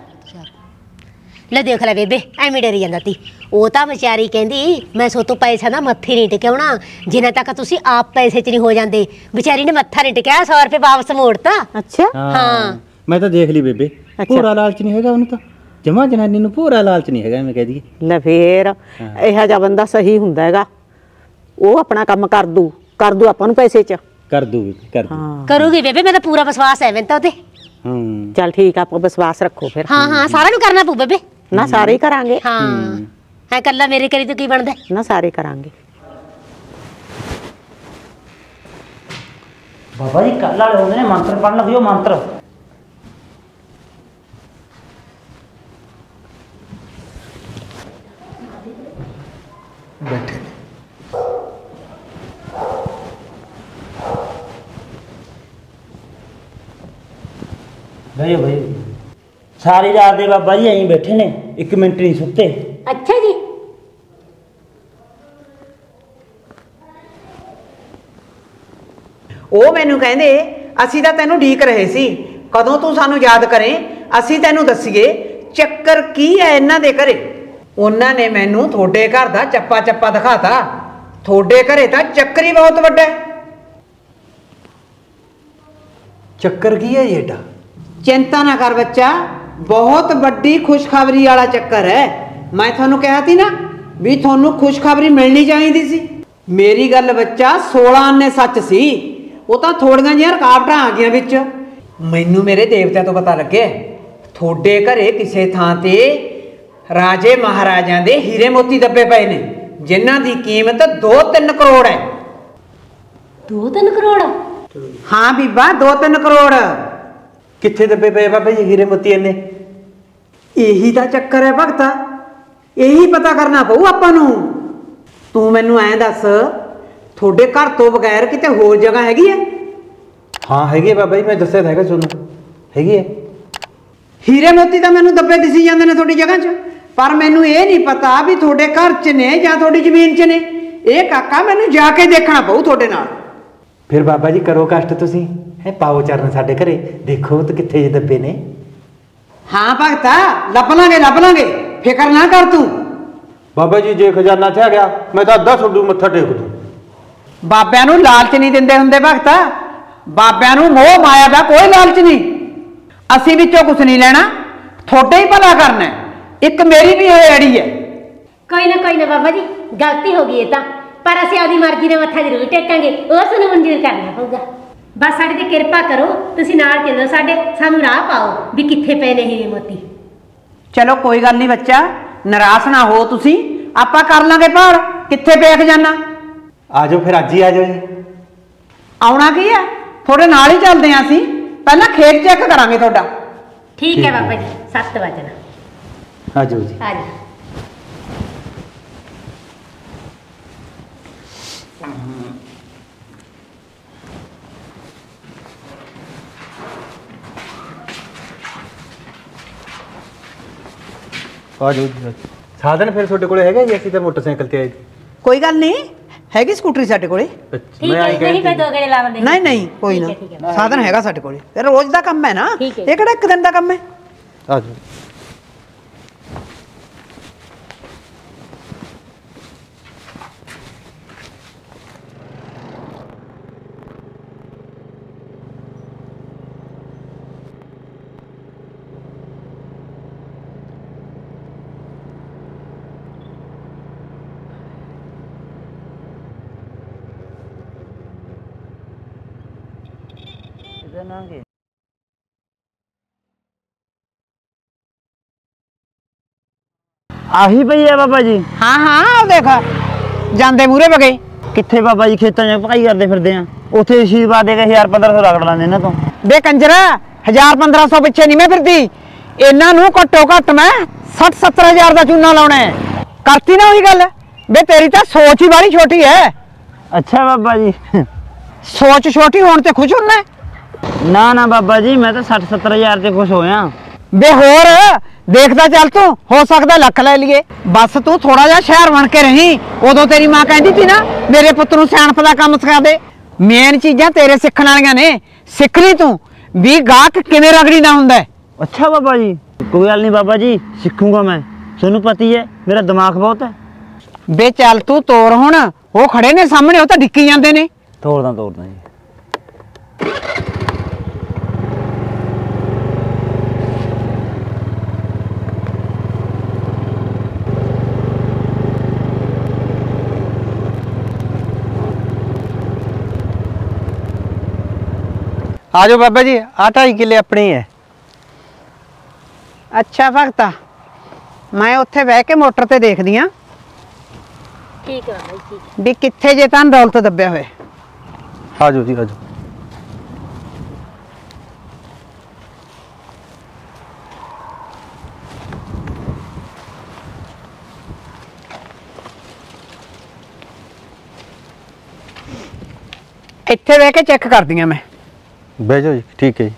ਲੈ ਦੇਖ ਲੈ ਬੇਬੇ, ਐਵੇਂ ਡਰੀ ਜਾਂਦਾ ਤੀ। ਉਹ ਤਾਂ ਵਿਚਾਰੀ ਕਹਿੰਦੀ ਮੈਂ ਸੋਤੋਂ ਪੈਸਾ ਨਾ ਮੱਥੇ ਨਹੀਂ ਟਿਕਾਉਣਾ ਜਿੰਨਾ ਤੱਕ ਤੁਸੀਂ ਆਪ ਪੈਸੇ 'ਚ ਨਹੀਂ ਹੋ ਜਾਂਦੇ। ਵਿਚਾਰੀ ਨੇ ਮੱਥਾ ਨਹੀਂ ਟਿਕਾਇਆ, ਸੌ ਰੁਪਏ ਵਾਪਸ ਮੋੜਤਾ। ਅੱਛਾ ਹਾਂ ਮੈਂ ਤਾਂ ਦੇਖ ਲਈ ਬੇਬੇ, ਪੂਰਾ ਲਾਲਚ ਨਹੀਂ ਹੈਗਾ ਉਹਨੂੰ ਤਾਂ, ਜਮਾ ਜਨਾਨੀ ਨੂੰ ਪੂਰਾ ਲਾਲਚ ਨਹੀਂ ਹੈਗਾ ਐਵੇਂ ਕਹਿ ਦਈਏ। ਲੈ ਫੇਰ ਇਹੋ ਜਿਹਾ ਬੰਦਾ ਸਹੀ ਹੁੰਦਾ ਹੈਗਾ। ਉਹ ਆਪਣਾ ਕੰਮ ਕਰ ਦੂ ਕਰ ਦੂ ਆਪਾਂ ਨੂੰ ਪੈਸੇ ਚ ਕਰ ਦੂ ਬੇਬੇ, ਕਰ ਦੂ। ਹਾਂ ਕਰੂਗੀ ਬੇਬੇ, ਮੈਂ ਤਾਂ ਪੂਰਾ ਵਿਸ਼ਵਾਸ ਹੈ ਮੈਨੂੰ ਤਾਂ ਉਹਤੇ। ਹੂੰ ਚੱਲ ਠੀਕ ਆ, ਆਪਾਂ ਵਿਸ਼ਵਾਸ ਰੱਖੋ ਫਿਰ। ਹਾਂ ਹਾਂ ਸਾਰਿਆਂ ਨੂੰ ਕਰਨਾ ਪਊ ਬੇਬੇ। ਨਾ ਸਾਰੇ ਹੀ ਕਰਾਂਗੇ। ਹਾਂ ਹੈ ਕੱਲਾ ਮੇਰੇ ਕਰੀ ਤਾਂ ਕੀ ਬਣਦਾ। ਨਾ ਸਾਰੇ ਕਰਾਂਗੇ। ਬਾਬਾ ਜੀ ਕੱਲ ਵਾਲੇ ਹੁੰਦੇ ਨੇ ਮੰਤਰ ਪੜ੍ਹਨ ਲੱਗ ਜਾਓ ਮੰਤਰ। ਬੈਠੇ ਬਈ ਬਈ ਸਾਰੀ ਰਾਤ ਦੇ ਬਾਬਾ ਜੀ ਐਂ ਬੈਠੇ ਨੇ, ਇੱਕ ਮਿੰਟ ਨਹੀਂ ਸੁੱਤੇ। ਅੱਛਾ ਜੀ। ਉਹ ਮੈਨੂੰ ਕਹਿੰਦੇ ਅਸੀਂ ਤਾਂ ਤੈਨੂੰ ਢੀਕ ਰਹੇ ਸੀ, ਕਦੋਂ ਤੂੰ ਸਾਨੂੰ ਯਾਦ ਕਰੇ, ਅਸੀਂ ਤੈਨੂੰ ਦੱਸੀਏ ਚੱਕਰ ਕੀ ਹੈ ਇਹਨਾਂ ਦੇ ਘਰੇ। ਉਹਨਾਂ ਨੇ ਮੈਨੂੰ ਤੁਹਾਡੇ ਘਰ ਦਾ ਚੱਪਾ ਚੱਪਾ ਦਿਖਾਤਾ। ਤੁਹਾਡੇ ਘਰੇ ਤਾਂ ਚੱਕਰ ਹੀ ਬਹੁਤ ਵੱਡਾ ਹੈ। ਚੱਕਰ ਕੀ ਹੈ ਏਡਾ? ਚਿੰਤਾ ਨਾ ਕਰ ਬੱਚਾ, ਬਹੁਤ ਵੱਡੀ ਖੁਸ਼ਖਬਰੀ ਵਾਲਾ ਚੱਕਰ ਹੈ। ਮੈਂ ਤੁਹਾਨੂੰ ਕਿਹਾ ਸੀ ਨਾ ਵੀ ਤੁਹਾਨੂੰ ਖੁਸ਼ਖਬਰੀ ਮਿਲਣੀ ਚਾਹੀਦੀ ਸੀ। ਮੇਰੀ ਗੱਲ ਬੱਚਾ ਸੋਲਾਂ ਆਨੇ ਸੱਚ ਸੀ। ਉਹ ਤਾਂ ਥੋੜੀਆਂ ਜਿਹੀਆਂ ਰੁਕਾਵਟਾਂ ਆ ਗਈਆਂ ਵਿੱਚ। ਮੈਨੂੰ ਮੇਰੇ ਦੇਵਤਿਆਂ ਤੋਂ ਪਤਾ ਲੱਗਿਆ ਤੁਹਾਡੇ ਘਰੇ ਕਿਸੇ ਥਾਂ ਤੇ ਰਾਜੇ ਮਹਾਰਾਜਾਂ ਦੇ ਹੀਰੇ ਮੋਤੀ ਦੱਬੇ ਪਏ ਨੇ, ਜਿਨ੍ਹਾਂ ਦੀ ਕੀਮਤ ਦੋ ਤਿੰਨ ਕਰੋੜ ਹੈ। ਦੋ ਤਿੰਨ ਕਰੋੜ? ਹਾਂ ਬੀਬਾ, ਦੋ ਤਿੰਨ ਕਰੋੜ। ਕਿੱਥੇ ਦੱਬੇ ਪਏ ਬਾਬਾ ਜੀ ਹੀਰੇ ਮੋਤੀ ਇਹਨੇ? ਇਹੀ ਤਾਂ ਚੱਕਰ ਹੈ ਭਗਤਾ, ਇਹੀ ਪਤਾ ਕਰਨਾ ਪਊ ਆਪਾਂ ਨੂੰ। ਤੂੰ ਮੈਨੂੰ ਐਂ ਦੱਸ, ਤੁਹਾਡੇ ਘਰ ਤੋਂ ਬਗੈਰ ਕਿਤੇ ਹੋਰ ਜਗ੍ਹਾ ਹੈਗੀ ਹੈ? ਹਾਂ ਹੈਗੀ ਹੈ ਬਾਬਾ ਜੀ, ਮੈਂ ਦੱਸਿਆ ਤਾਂ ਹੈਗਾ ਤੁਹਾਨੂੰ, ਹੈਗੀ ਹੈ। ਹੀਰੇ ਮੋਤੀ ਤਾਂ ਮੈਨੂੰ ਦੱਬੇ ਦਿਸੀ ਜਾਂਦੇ ਨੇ ਤੁਹਾਡੀ ਜਗ੍ਹਾ 'ਚ, ਪਰ ਮੈਨੂੰ ਇਹ ਨਹੀਂ ਪਤਾ ਵੀ ਤੁਹਾਡੇ ਘਰ 'ਚ ਨੇ ਜਾਂ ਤੁਹਾਡੀ ਜ਼ਮੀਨ 'ਚ ਨੇ। ਇਹ ਕਾਕਾ ਮੈਨੂੰ ਜਾ ਕੇ ਦੇਖਣਾ ਪਊ ਤੁਹਾਡੇ ਨਾਲ। ਫਿਰ ਬਾਬਾ ਜੀ ਕਰੋ ਕਸ਼ਟ, ਤੁਸੀਂ ਹੈ ਪਾਓ ਚਰਨ ਸਾਡੇ ਘਰੇ, ਦੇਖੋ ਤੇ ਕਿੱਥੇ ਜੇ ਦੱਬੇ ਨੇ। ਹਾਂ ਭਗਤਾ, ਲੱਭ ਲਾਂਗੇ ਲੱਭ ਲਾਂਗੇ, ਫਿਕਰ ਨਾ ਕਰ ਤੂੰ। ਬਾਬਾ ਜੀ ਜੇ ਖਜ਼ਾਨਾ ਚ ਗਿਆ ਮੈਂ ਤਾਂ ਅੱਧਾ ਛੱਡੂ ਮੱਥਾ ਟੇਕ ਦੂੰ। ਬਾਬਿਆਂ ਨੂੰ ਲਾਲਚ ਨਹੀਂ ਦਿੰਦੇ ਹੁੰਦੇ ਭਗਤਾ, ਬਾਬਿਆਂ ਨੂੰ ਮੋਹ ਮਾਇਆ ਦਾ ਕੋਈ ਲਾਲਚ ਨਹੀਂ। ਅਸੀਂ ਵਿੱਚੋਂ ਕੁਛ ਨਹੀਂ ਲੈਣਾ, ਤੁਹਾਡੇ ਹੀ ਭਲਾ ਕਰਨਾ। ਇੱਕ ਮੇਰੀ ਵੀ ਇਹ ਅੜੀ ਹੈ। ਕੋਈ ਨਾ ਕੋਈ ਨਾ ਬਾਬਾ ਜੀ, ਗਲਤੀ ਹੋ ਗਈ ਇਹ ਤਾਂ, ਪਰ ਅਸੀਂ ਆਪਦੀ ਮਰਜ਼ੀ ਨਾਲ ਮੱਥਾ ਜ਼ਰੂਰ ਟੇਕਾਂਗੇ। ਉਹ ਸਾਨੂੰ ਮਨਜ਼ੂਰ ਕਰਨਾ ਪਊਗਾ। ਬਸ ਸਾਡੇ ਤੇ ਕਿਰਪਾ ਕਰੋ, ਤੁਸੀਂ ਨਾਲ ਚੱਲੋ ਸਾਡੇ, ਸਾਨੂੰ ਰਾਹ ਪਾਓ ਵੀ ਕਿੱਥੇ ਪਏ ਨੇ ਹੀਰੇ ਮੋਤੀ। ਚਲੋ ਕੋਈ ਗੱਲ ਨਹੀਂ ਬੱਚਾ, ਨਿਰਾਸ਼ ਨਾ ਹੋ ਤੁਸੀਂ, ਆਪਾਂ ਕਰ ਲਾਂਗੇ ਭਾਲ ਕਿੱਥੇ ਪਿਆ ਖਜ਼ਾਨਾ। ਆ ਜਾਓ ਫਿਰ, ਅੱਜ ਹੀ ਆ ਜਾਓ ਜੀ। ਆਉਣਾ ਕੀ ਹੈ, ਤੁਹਾਡੇ ਨਾਲ ਹੀ ਚੱਲਦੇ ਆਂ ਅਸੀਂ। ਪਹਿਲਾਂ ਖੇਤ ਚੈੱਕ ਕਰਾਂਗੇ ਤੁਹਾਡਾ। ਠੀਕ ਹੈ ਬਾਬਾ ਜੀ, ਸੱਤ ਵਜੇ ਆ ਜਾਓ ਜੀ। ਆ ਜਾ। ਆ ਜਾਓ ਜੀ। ਸਾਧਨ ਫਿਰ ਤੁਹਾਡੇ ਕੋਲੇ ਹੈਗਾ ਜੀ? ਅਸੀਂ ਤਾਂ ਮੋਟਰਸਾਈਕਲ ਤੇ ਆਏ। ਕੋਈ ਗੱਲ ਨਹੀਂ, ਹੈਗੀ ਸਕੂਟਰੀ ਸਾਡੇ ਕੋਲੇ। ਠੀਕ ਹੈ, ਨਹੀਂ ਮੈਂ ਦੋ ਗੇੜੇ ਲਾਵਾਂਗੇ। ਨਹੀਂ ਨਹੀਂ ਕੋਈ ਨਾ, ਠੀਕ ਹੈ, ਠੀਕ ਹੈ। ਸਾਧਨ ਹੈਗਾ ਸਾਡੇ ਕੋਲੇ, ਇਹ ਰੋਜ਼ ਦਾ ਕੰਮ ਹੈ ਨਾ, ਠੀਕ ਹੈ। ਇਹ ਕਿਹੜਾ ਇੱਕ ਦਿਨ ਦਾ ਕੰਮ ਹੈ। ਆ ਜਾਓ। ਆਹੀ ਪਈ ਹੈ ਬਾਬਾ ਜੀ? ਹਾਂ ਹਾਂ ਉਹ ਦੇਖ ਜਾਂਦੇ ਮੂਰੇ ਵਗੇ। ਕਿੱਥੇ ਬਾਬਾ ਜੀ? ਖੇਤਾਂ 'ਚ ਭਕਾਈ ਕਰਦੇ ਫਿਰਦੇ ਆ। ਉੱਥੇ ਆਸ਼ੀਰਵਾਦ ਦੇ ਕੇ ਹਜ਼ਾਰ ਪੰਦਰਾਂ ਸੌ ਰਗੜ ਲੈਂਦੇ ਇਹਨਾਂ ਤੋਂ। ਬੇ ਕੰਜਰਾ ਹਜ਼ਾਰ ਪੰਦਰਾਂ ਸੌ ਪਿੱਛੇ ਨਹੀਂ ਮੈਂ ਫਿਰਦੀ, ਇਹਨਾਂ ਨੂੰ ਘੱਟੋ ਘੱਟ ਮੈਂ ਸੱਠ ਸੱਤਰ ਹਜ਼ਾਰ ਦਾ ਚੂਨਾ ਲਾਉਣਾ ਹੈ। ਕਰਤੀ ਨਾ ਉਹੀ ਗੱਲ। ਬੇ ਤੇਰੀ ਤਾਂ ਸੋਚ ਹੀ ਬਾਹਲੀ ਛੋਟੀ ਹੈ। ਅੱਛਾ ਬਾਬਾ ਜੀ। ਸੋਚ ਛੋਟੀ ਹੋਣ ਤੇ ਖੁਸ਼ ਹੁੰਨਾ? ਨਾ ਨਾ ਬਾਬਾ ਜੀ, ਮੈਂ ਤਾਂ ਸੱਠ ਸੱਤਰ ਹਜ਼ਾਰ ਤੇ ਖੁਸ਼ ਹੋਇਆ। ਬੇ ਹੋਰ ਦੇਖਦਾ ਚੱਲ, ਤੂੰ ਹੋ ਸਕਦਾ ਲੱਖ ਲੈ ਲਈਏ। ਬਸ ਤੂੰ ਥੋੜਾ ਜਿਹਾ ਸ਼ਹਿਰ ਬਣ ਕੇ ਰਹੀਂ। ਉਦੋਂ ਤੇਰੀ ਮਾਂ ਕਹਿੰਦੀ ਸੀ ਨਾ ਮੇਰੇ ਪੁੱਤ ਨੂੰ ਸਿਆਣਪ ਦਾ ਕੰਮ ਸਿਖਾ ਦੇ। ਮੇਨ ਚੀਜ਼ਾਂ ਤੇਰੇ ਸਿੱਖਣ ਵਾਲੀਆਂ ਨੇ, ਸਿੱਖ ਲਈ ਤੂੰ ਵੀ ਗਾਹਕ ਕਿਵੇਂ ਰਗੜੀ ਦਾ ਹੁੰਦਾ। ਅੱਛਾ ਬਾਬਾ ਜੀ, ਕੋਈ ਗੱਲ ਨਹੀਂ ਬਾਬਾ ਜੀ, ਸਿੱਖੂਗਾ ਮੈਂ। ਤੁਹਾਨੂੰ ਪਤੀ ਹੈ ਮੇਰਾ ਦਿਮਾਗ ਬਹੁਤ ਹੈ। ਬੇ ਚੱਲ ਤੂੰ ਤੋਰ, ਹੁਣ ਉਹ ਖੜੇ ਨੇ ਸਾਹਮਣੇ, ਉਹ ਤਾਂ ਡਿੱਕੀ ਜਾਂਦੇ ਨੇ। ਤੋੜਦਾ ਤੋੜਦਾ ਜੀ। ਆ ਜਾਓ ਬਾਬਾ ਜੀ, ਆਹ ਢਾਈ ਕਿੱਲੇ ਆਪਣੇ ਹੈ। ਅੱਛਾ ਭਗਤਾ, ਮੈਂ ਉੱਥੇ ਬਹਿ ਕੇ ਮੋਟਰ ਤੇ ਦੇਖਦੀ ਆ ਠੀਕ ਹੈ ਬਾਬਾ ਜੀ, ਠੀਕ। ਵੀ ਕਿੱਥੇ ਜੇ ਤਾਂ ਦੌਲਤ ਦੱਬਿਆ ਹੋਇਆ। ਆ ਜਾਓ ਜੀ, ਆ ਜਾਓ। ਇੱਥੇ ਬਹਿ ਕੇ ਚੈੱਕ ਕਰਦੀ ਆ ਮੈਂ। ਬਹਿ ਜਾਓ ਜੀ, ਠੀਕ ਹੈ ਜੀ।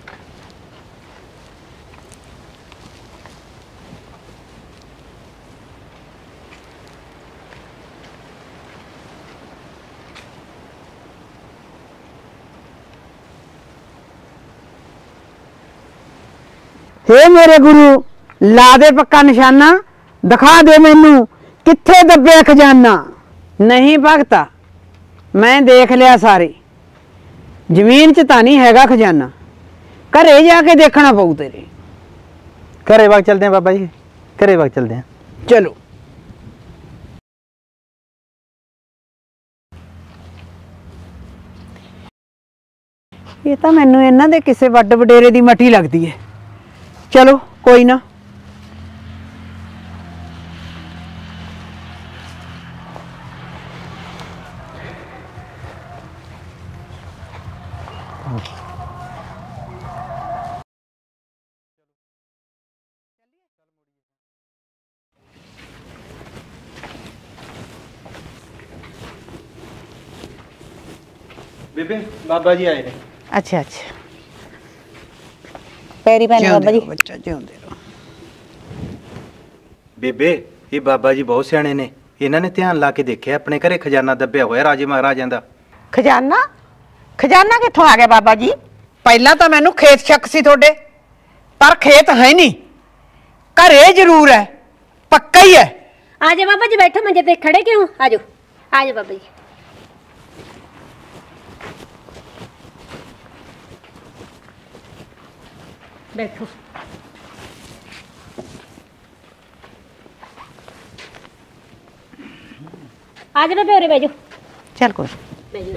हे मेरे गुरु, ला दे पक्का निशाना, दिखा दे मैनू कित्थे दब्बे खजाना। नहीं भगता, मैं देख लिया सारे, जमीन च तां नहीं हैगा खजाना, घरे जाके देखना पऊ तेरे। घरे बाग चलते हैं बाबा जी, घरे बाग चलते हैं। चलो। ये तो मैनू इन्हां दे किसे वड्ड वडेरे दी मटी लगदी है। चलो कोई ना। बेबे बाबा जी आए ने। अच्छा अच्छा, पैरी पैन बाबा जी। बच्चा जिਉਂਦੇ ਰਹੋ। ਬੇਬੇ ਇਹ ਬਾਬਾ ਜੀ ਬਹੁਤ ਸਿਆਣੇ ਨੇ, ਇਹਨਾਂ ਨੇ ਧਿਆਨ ਲਾ ਕੇ ਦੇਖਿਆ ਆਪਣੇ ਘਰੇ ਖਜ਼ਾਨਾ ਦੱਬਿਆ ਹੋਇਆ ਰਾਜੇ ਮਹਾਰਾਜਾਂ ਦਾ। ਖਜ਼ਾਨਾ? ਖਜ਼ਾਨਾ ਕਿੱਥੋਂ ਆ ਗਿਆ ਬਾਬਾ ਜੀ? ਪਹਿਲਾਂ ਤਾਂ ਮੈਨੂੰ ਖੇਤ ਸ਼ੱਕ ਸੀ ਤੁਹਾਡੇ, ਪਰ ਖੇਤ ਹੈ ਨਹੀਂ, ਘਰੇ ਜ਼ਰੂਰ ਹੈ, ਪੱਕਾ ਹੀ ਹੈ। ਆ ਜਾ ਬਾਬਾ ਜੀ, ਬੈਠੋ ਮੰਜੇ ਤੇ ਖੜੇ ਕਿਉਂ? ਆ ਜਾਓ ਆ ਜਾਓ ਬਾਬਾ ਜੀ। बैठो। आ जाओ बेरे, बैजो। चल कोई बैजो।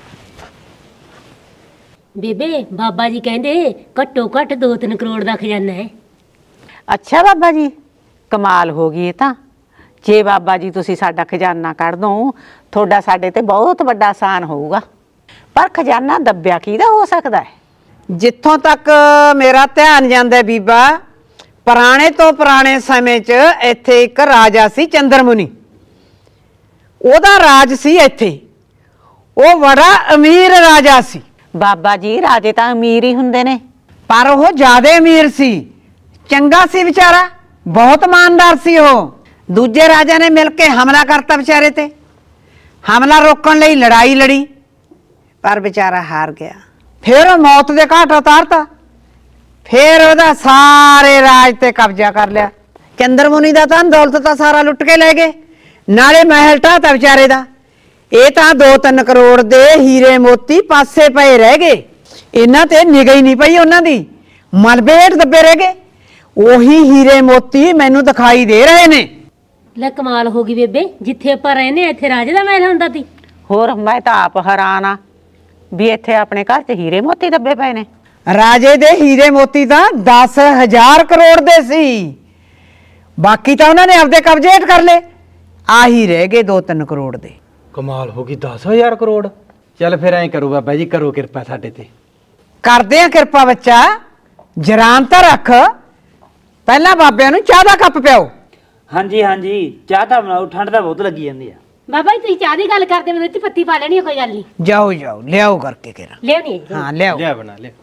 बेबे बाबा जी कहंदे घट्टो घट दो तीन करोड़ का खजाना है। अच्छा बाबा जी, कमाल हो गई तां। जे बाबा जी तुसी साडा खजाना कढ़ दो, थोड़ा साडे ते बहुत बड़ा आसान होगा। पर खजाना दब्बिया किहदा हो सकदा है? जिथों तक मेरा ध्यान जांदा बीबा, पुराने तो पुराने समय च इत्थे एक राजा सी चंद्रमुनि, ओदा राज सी इत्थे। ओ बड़ा अमीर राजा सी। बाबा जी राजे तां अमीर ही हुंदे ने, पर वो ज्यादा अमीर सी, चंगा सी बेचारा, बहुत ईमानदार सी। वो दूजे राजा ने मिल के हमला करता बेचारे ते, हमला रोकण लई लड़ाई लड़ी, पर बेचारा हार गया। फिर मौत दे घाट उतारता, फिर ओदा सारे राज ते कब्जा कर लिया। चंद्रमुनि दा धन दौलत तां सारा लुट के ले गए, नाले महल ढाता बेचारे दा। ये तां दो तीन करोड़ दे हीरे मोती पासे पए रह गए, इन्हां ते निगाह ही नहीं पई उन्हां दी, मलबे हेठ दबे रह गए। ओही हीरे मोती मैनू दिखाई दे रहे ने। ले कमाल हो गई बेबे, जिथे आपां रहने इत्थे राजे दा महल हुंदा सी। होर मैं तां आप हैरान आ भी इत्थे अपने घर च हीरे मोती दबे पए ने। राजे दे हीरे मोती तां दस हजार करोड़ दे सी, ਬਾਕੀ ਤਾਂ ਉਹਨਾਂ ਨੇ ਆਪਦੇ ਕਬਜ਼ੇ ਹੇਠ ਕਰ ਲਏ। ਆਹੀ ਰਹਿ ਗਏ ਦੋ ਤਿੰਨ ਕਰੋੜ ਦੇ। ਕਮਾਲ ਹੋ ਗਈ ਦਸ ਹਜ਼ਾਰ ਕਰੋੜ। ਚੱਲ ਫਿਰ ਐਂ ਕਰੋ ਬਾਬਾ ਜੀ, ਕਰੋ ਕਿਰਪਾ ਸਾਡੇ ਤੇ। ਕਰਦੇ ਆ ਕਿਰਪਾ ਬੱਚਾ, ਜਰਾਨ ਤਾਂ ਰੱਖ। ਪਹਿਲਾਂ ਬਾਬਿਆਂ ਨੂੰ ਚਾਹ ਦਾ ਕੱਪ ਪਿਆਓ। ਹਾਂਜੀ ਹਾਂਜੀ ਚਾਹ ਤਾਂ ਬਣਾਓ, ਠੰਡ ਤਾਂ ਬਹੁਤ ਲੱਗੀ ਜਾਂਦੀ ਆ। ਬਾਬਾ ਜੀ ਤੁਸੀਂ ਚਾਹ ਦੀ ਗੱਲ ਕਰਦੇ ਮੈਨੂੰ ਇੱਥੇ ਪੱਤੀ ਪਾ ਲੈਣੀ ਕੋਈ ਗੱਲ ਨਹੀਂ। ਜਾਓ ਜਾਓ ਲਿਆਓ ਕਰਕੇ ਕਿਰਾ। ਲਿਆਉਣੀ ਹੈ। ਹਾਂ ਲਿਆਓ। ਲਿਆ ਬਣਾ ਲਿਆ।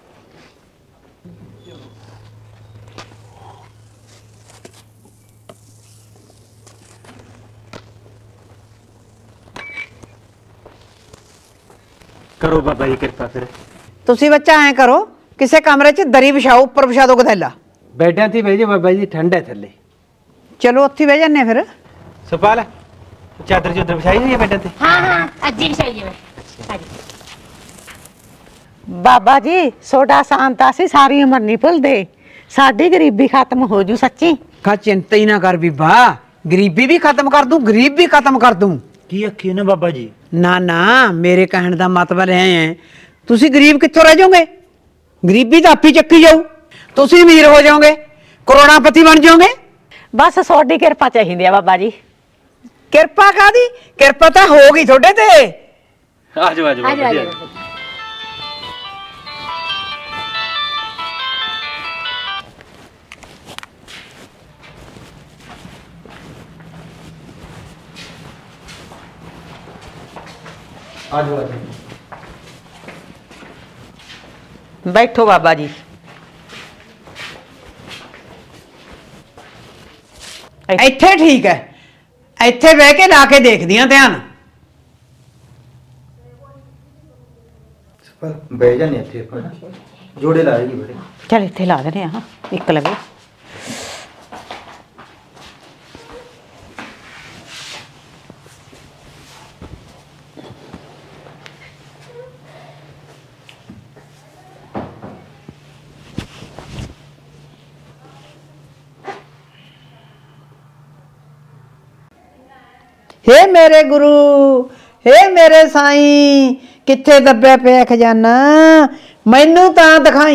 ਕਰੋ ਬਾਬਾ ਜੀ ਕਿਰਪਾ ਫਿਰ। ਤੁਸੀਂ ਬੱਚਾ ਐਂ ਕਰੋ, ਕਿਸੇ ਕਮਰੇ 'ਚ ਦਰੀ ਵਿਛਾਓ, ਉੱਪਰ ਵਿਛਾ ਦਿਓ ਗਦੈਲਾ। ਬੈਡਾਂ ਤੇ ਬਹਿ ਜਾ ਬਾਬਾ ਜੀ, ਠੰਡ ਹੈ ਥੱਲੇ। ਚਲੋ ਉੱਥੇ ਬਹਿ ਜਾਂਦੇ ਫਿਰ। ਸੁਪਾਲ ਚਾਦਰ ਚੁੱਦਰ ਵਿਛਾਈ ਹੋਈ ਹੈ ਬੈਡਾਂ ਤੇ? ਹਾਂ ਹਾਂ ਅੱਜ ਹੀ ਵਿਛਾਈ ਹੈ ਮੈਂ। ਬਾਬਾ ਜੀ ਸੋਡਾ ਸ਼ਾਂਤਾ ਸੀ ਸਾਰੀ ਉਮਰ ਨਹੀਂ ਭੁੱਲਦੇ। ਸਾਡੀ ਗਰੀਬੀ ਖਤਮ ਹੋ ਜੂ ਸੱਚੀ। ਕਾ ਚਿੰਤਾ ਹੀ ਨਾ ਕਰ ਬੀਬਾ, ਗਰੀਬੀ ਵੀ ਖਤਮ ਕਰ ਦੂੰ, ਗਰੀਬ ਵੀ ਖਤਮ ਕਰ ਦੂੰ। ਕੀ ਆਖੀ ਨੇ ਬਾਬਾ ਜੀ? ਨਾ ਨਾ, ਮੇਰੇ ਕਹਿਣ ਦਾ ਮਤਲਬ ਇਹ ਹੈ, ਤੁਸੀਂ ਗਰੀਬ ਕਿੱਥੋਂ ਰਹਿ ਜਾਓਗੇ? ਗਰੀਬੀ ਤਾਂ ਆਪੀ ਚੱਕੀ ਜਾਊ। ਤੁਸੀਂ ਅਮੀਰ ਹੋ ਜਾਓਗੇ, ਕਰੋੜਾਪਤੀ ਬਣ ਜਾਓਗੇ। ਬਸ ਤੁਹਾਡੀ ਕਿਰਪਾ ਚਾਹੀਦੀ ਆ ਬਾਬਾ ਜੀ। ਕਿਰਪਾ ਕਾਦੀ? ਕਿਰਪਾ ਤਾਂ ਹੋ ਗਈ ਤੁਹਾਡੇ ਤੇ। ਆਜੋ ਆਜੋ ਆ ਜਾ ਆ ਜਾ। ਆਜੋ ਆਜੋ। ਬੈਠੋ ਬਾਬਾ ਜੀ। ਇੱਥੇ ਠੀਕ ਹੈ, ਇੱਥੇ ਬਹਿ ਕੇ ਲਾ ਕੇ ਦੇਖਦੀ ਆ ਧਿਆਨ। ਬਹਿ ਜਾਂਦੇ ਇੱਥੇ ਆਪਾਂ, ਜੋੜੇ ਲਾਏ ਜੀ ਬੜੇ। ਚਲ ਇੱਥੇ ਲਾ ਦਨੇ ਆ ਇੱਕ ਲਵੇ। ਹੇ ਮੇਰੇ ਗੁਰੂ, ਹੇ ਮੇਰੇ ਸਾਈਂ, ਕਿੱਥੇ ਦੱਬਿਆ ਪਿਆ ਖਜ਼ਾਨਾ, ਮੈਨੂੰ ਤਾਂ ਦਿਖਾਈ।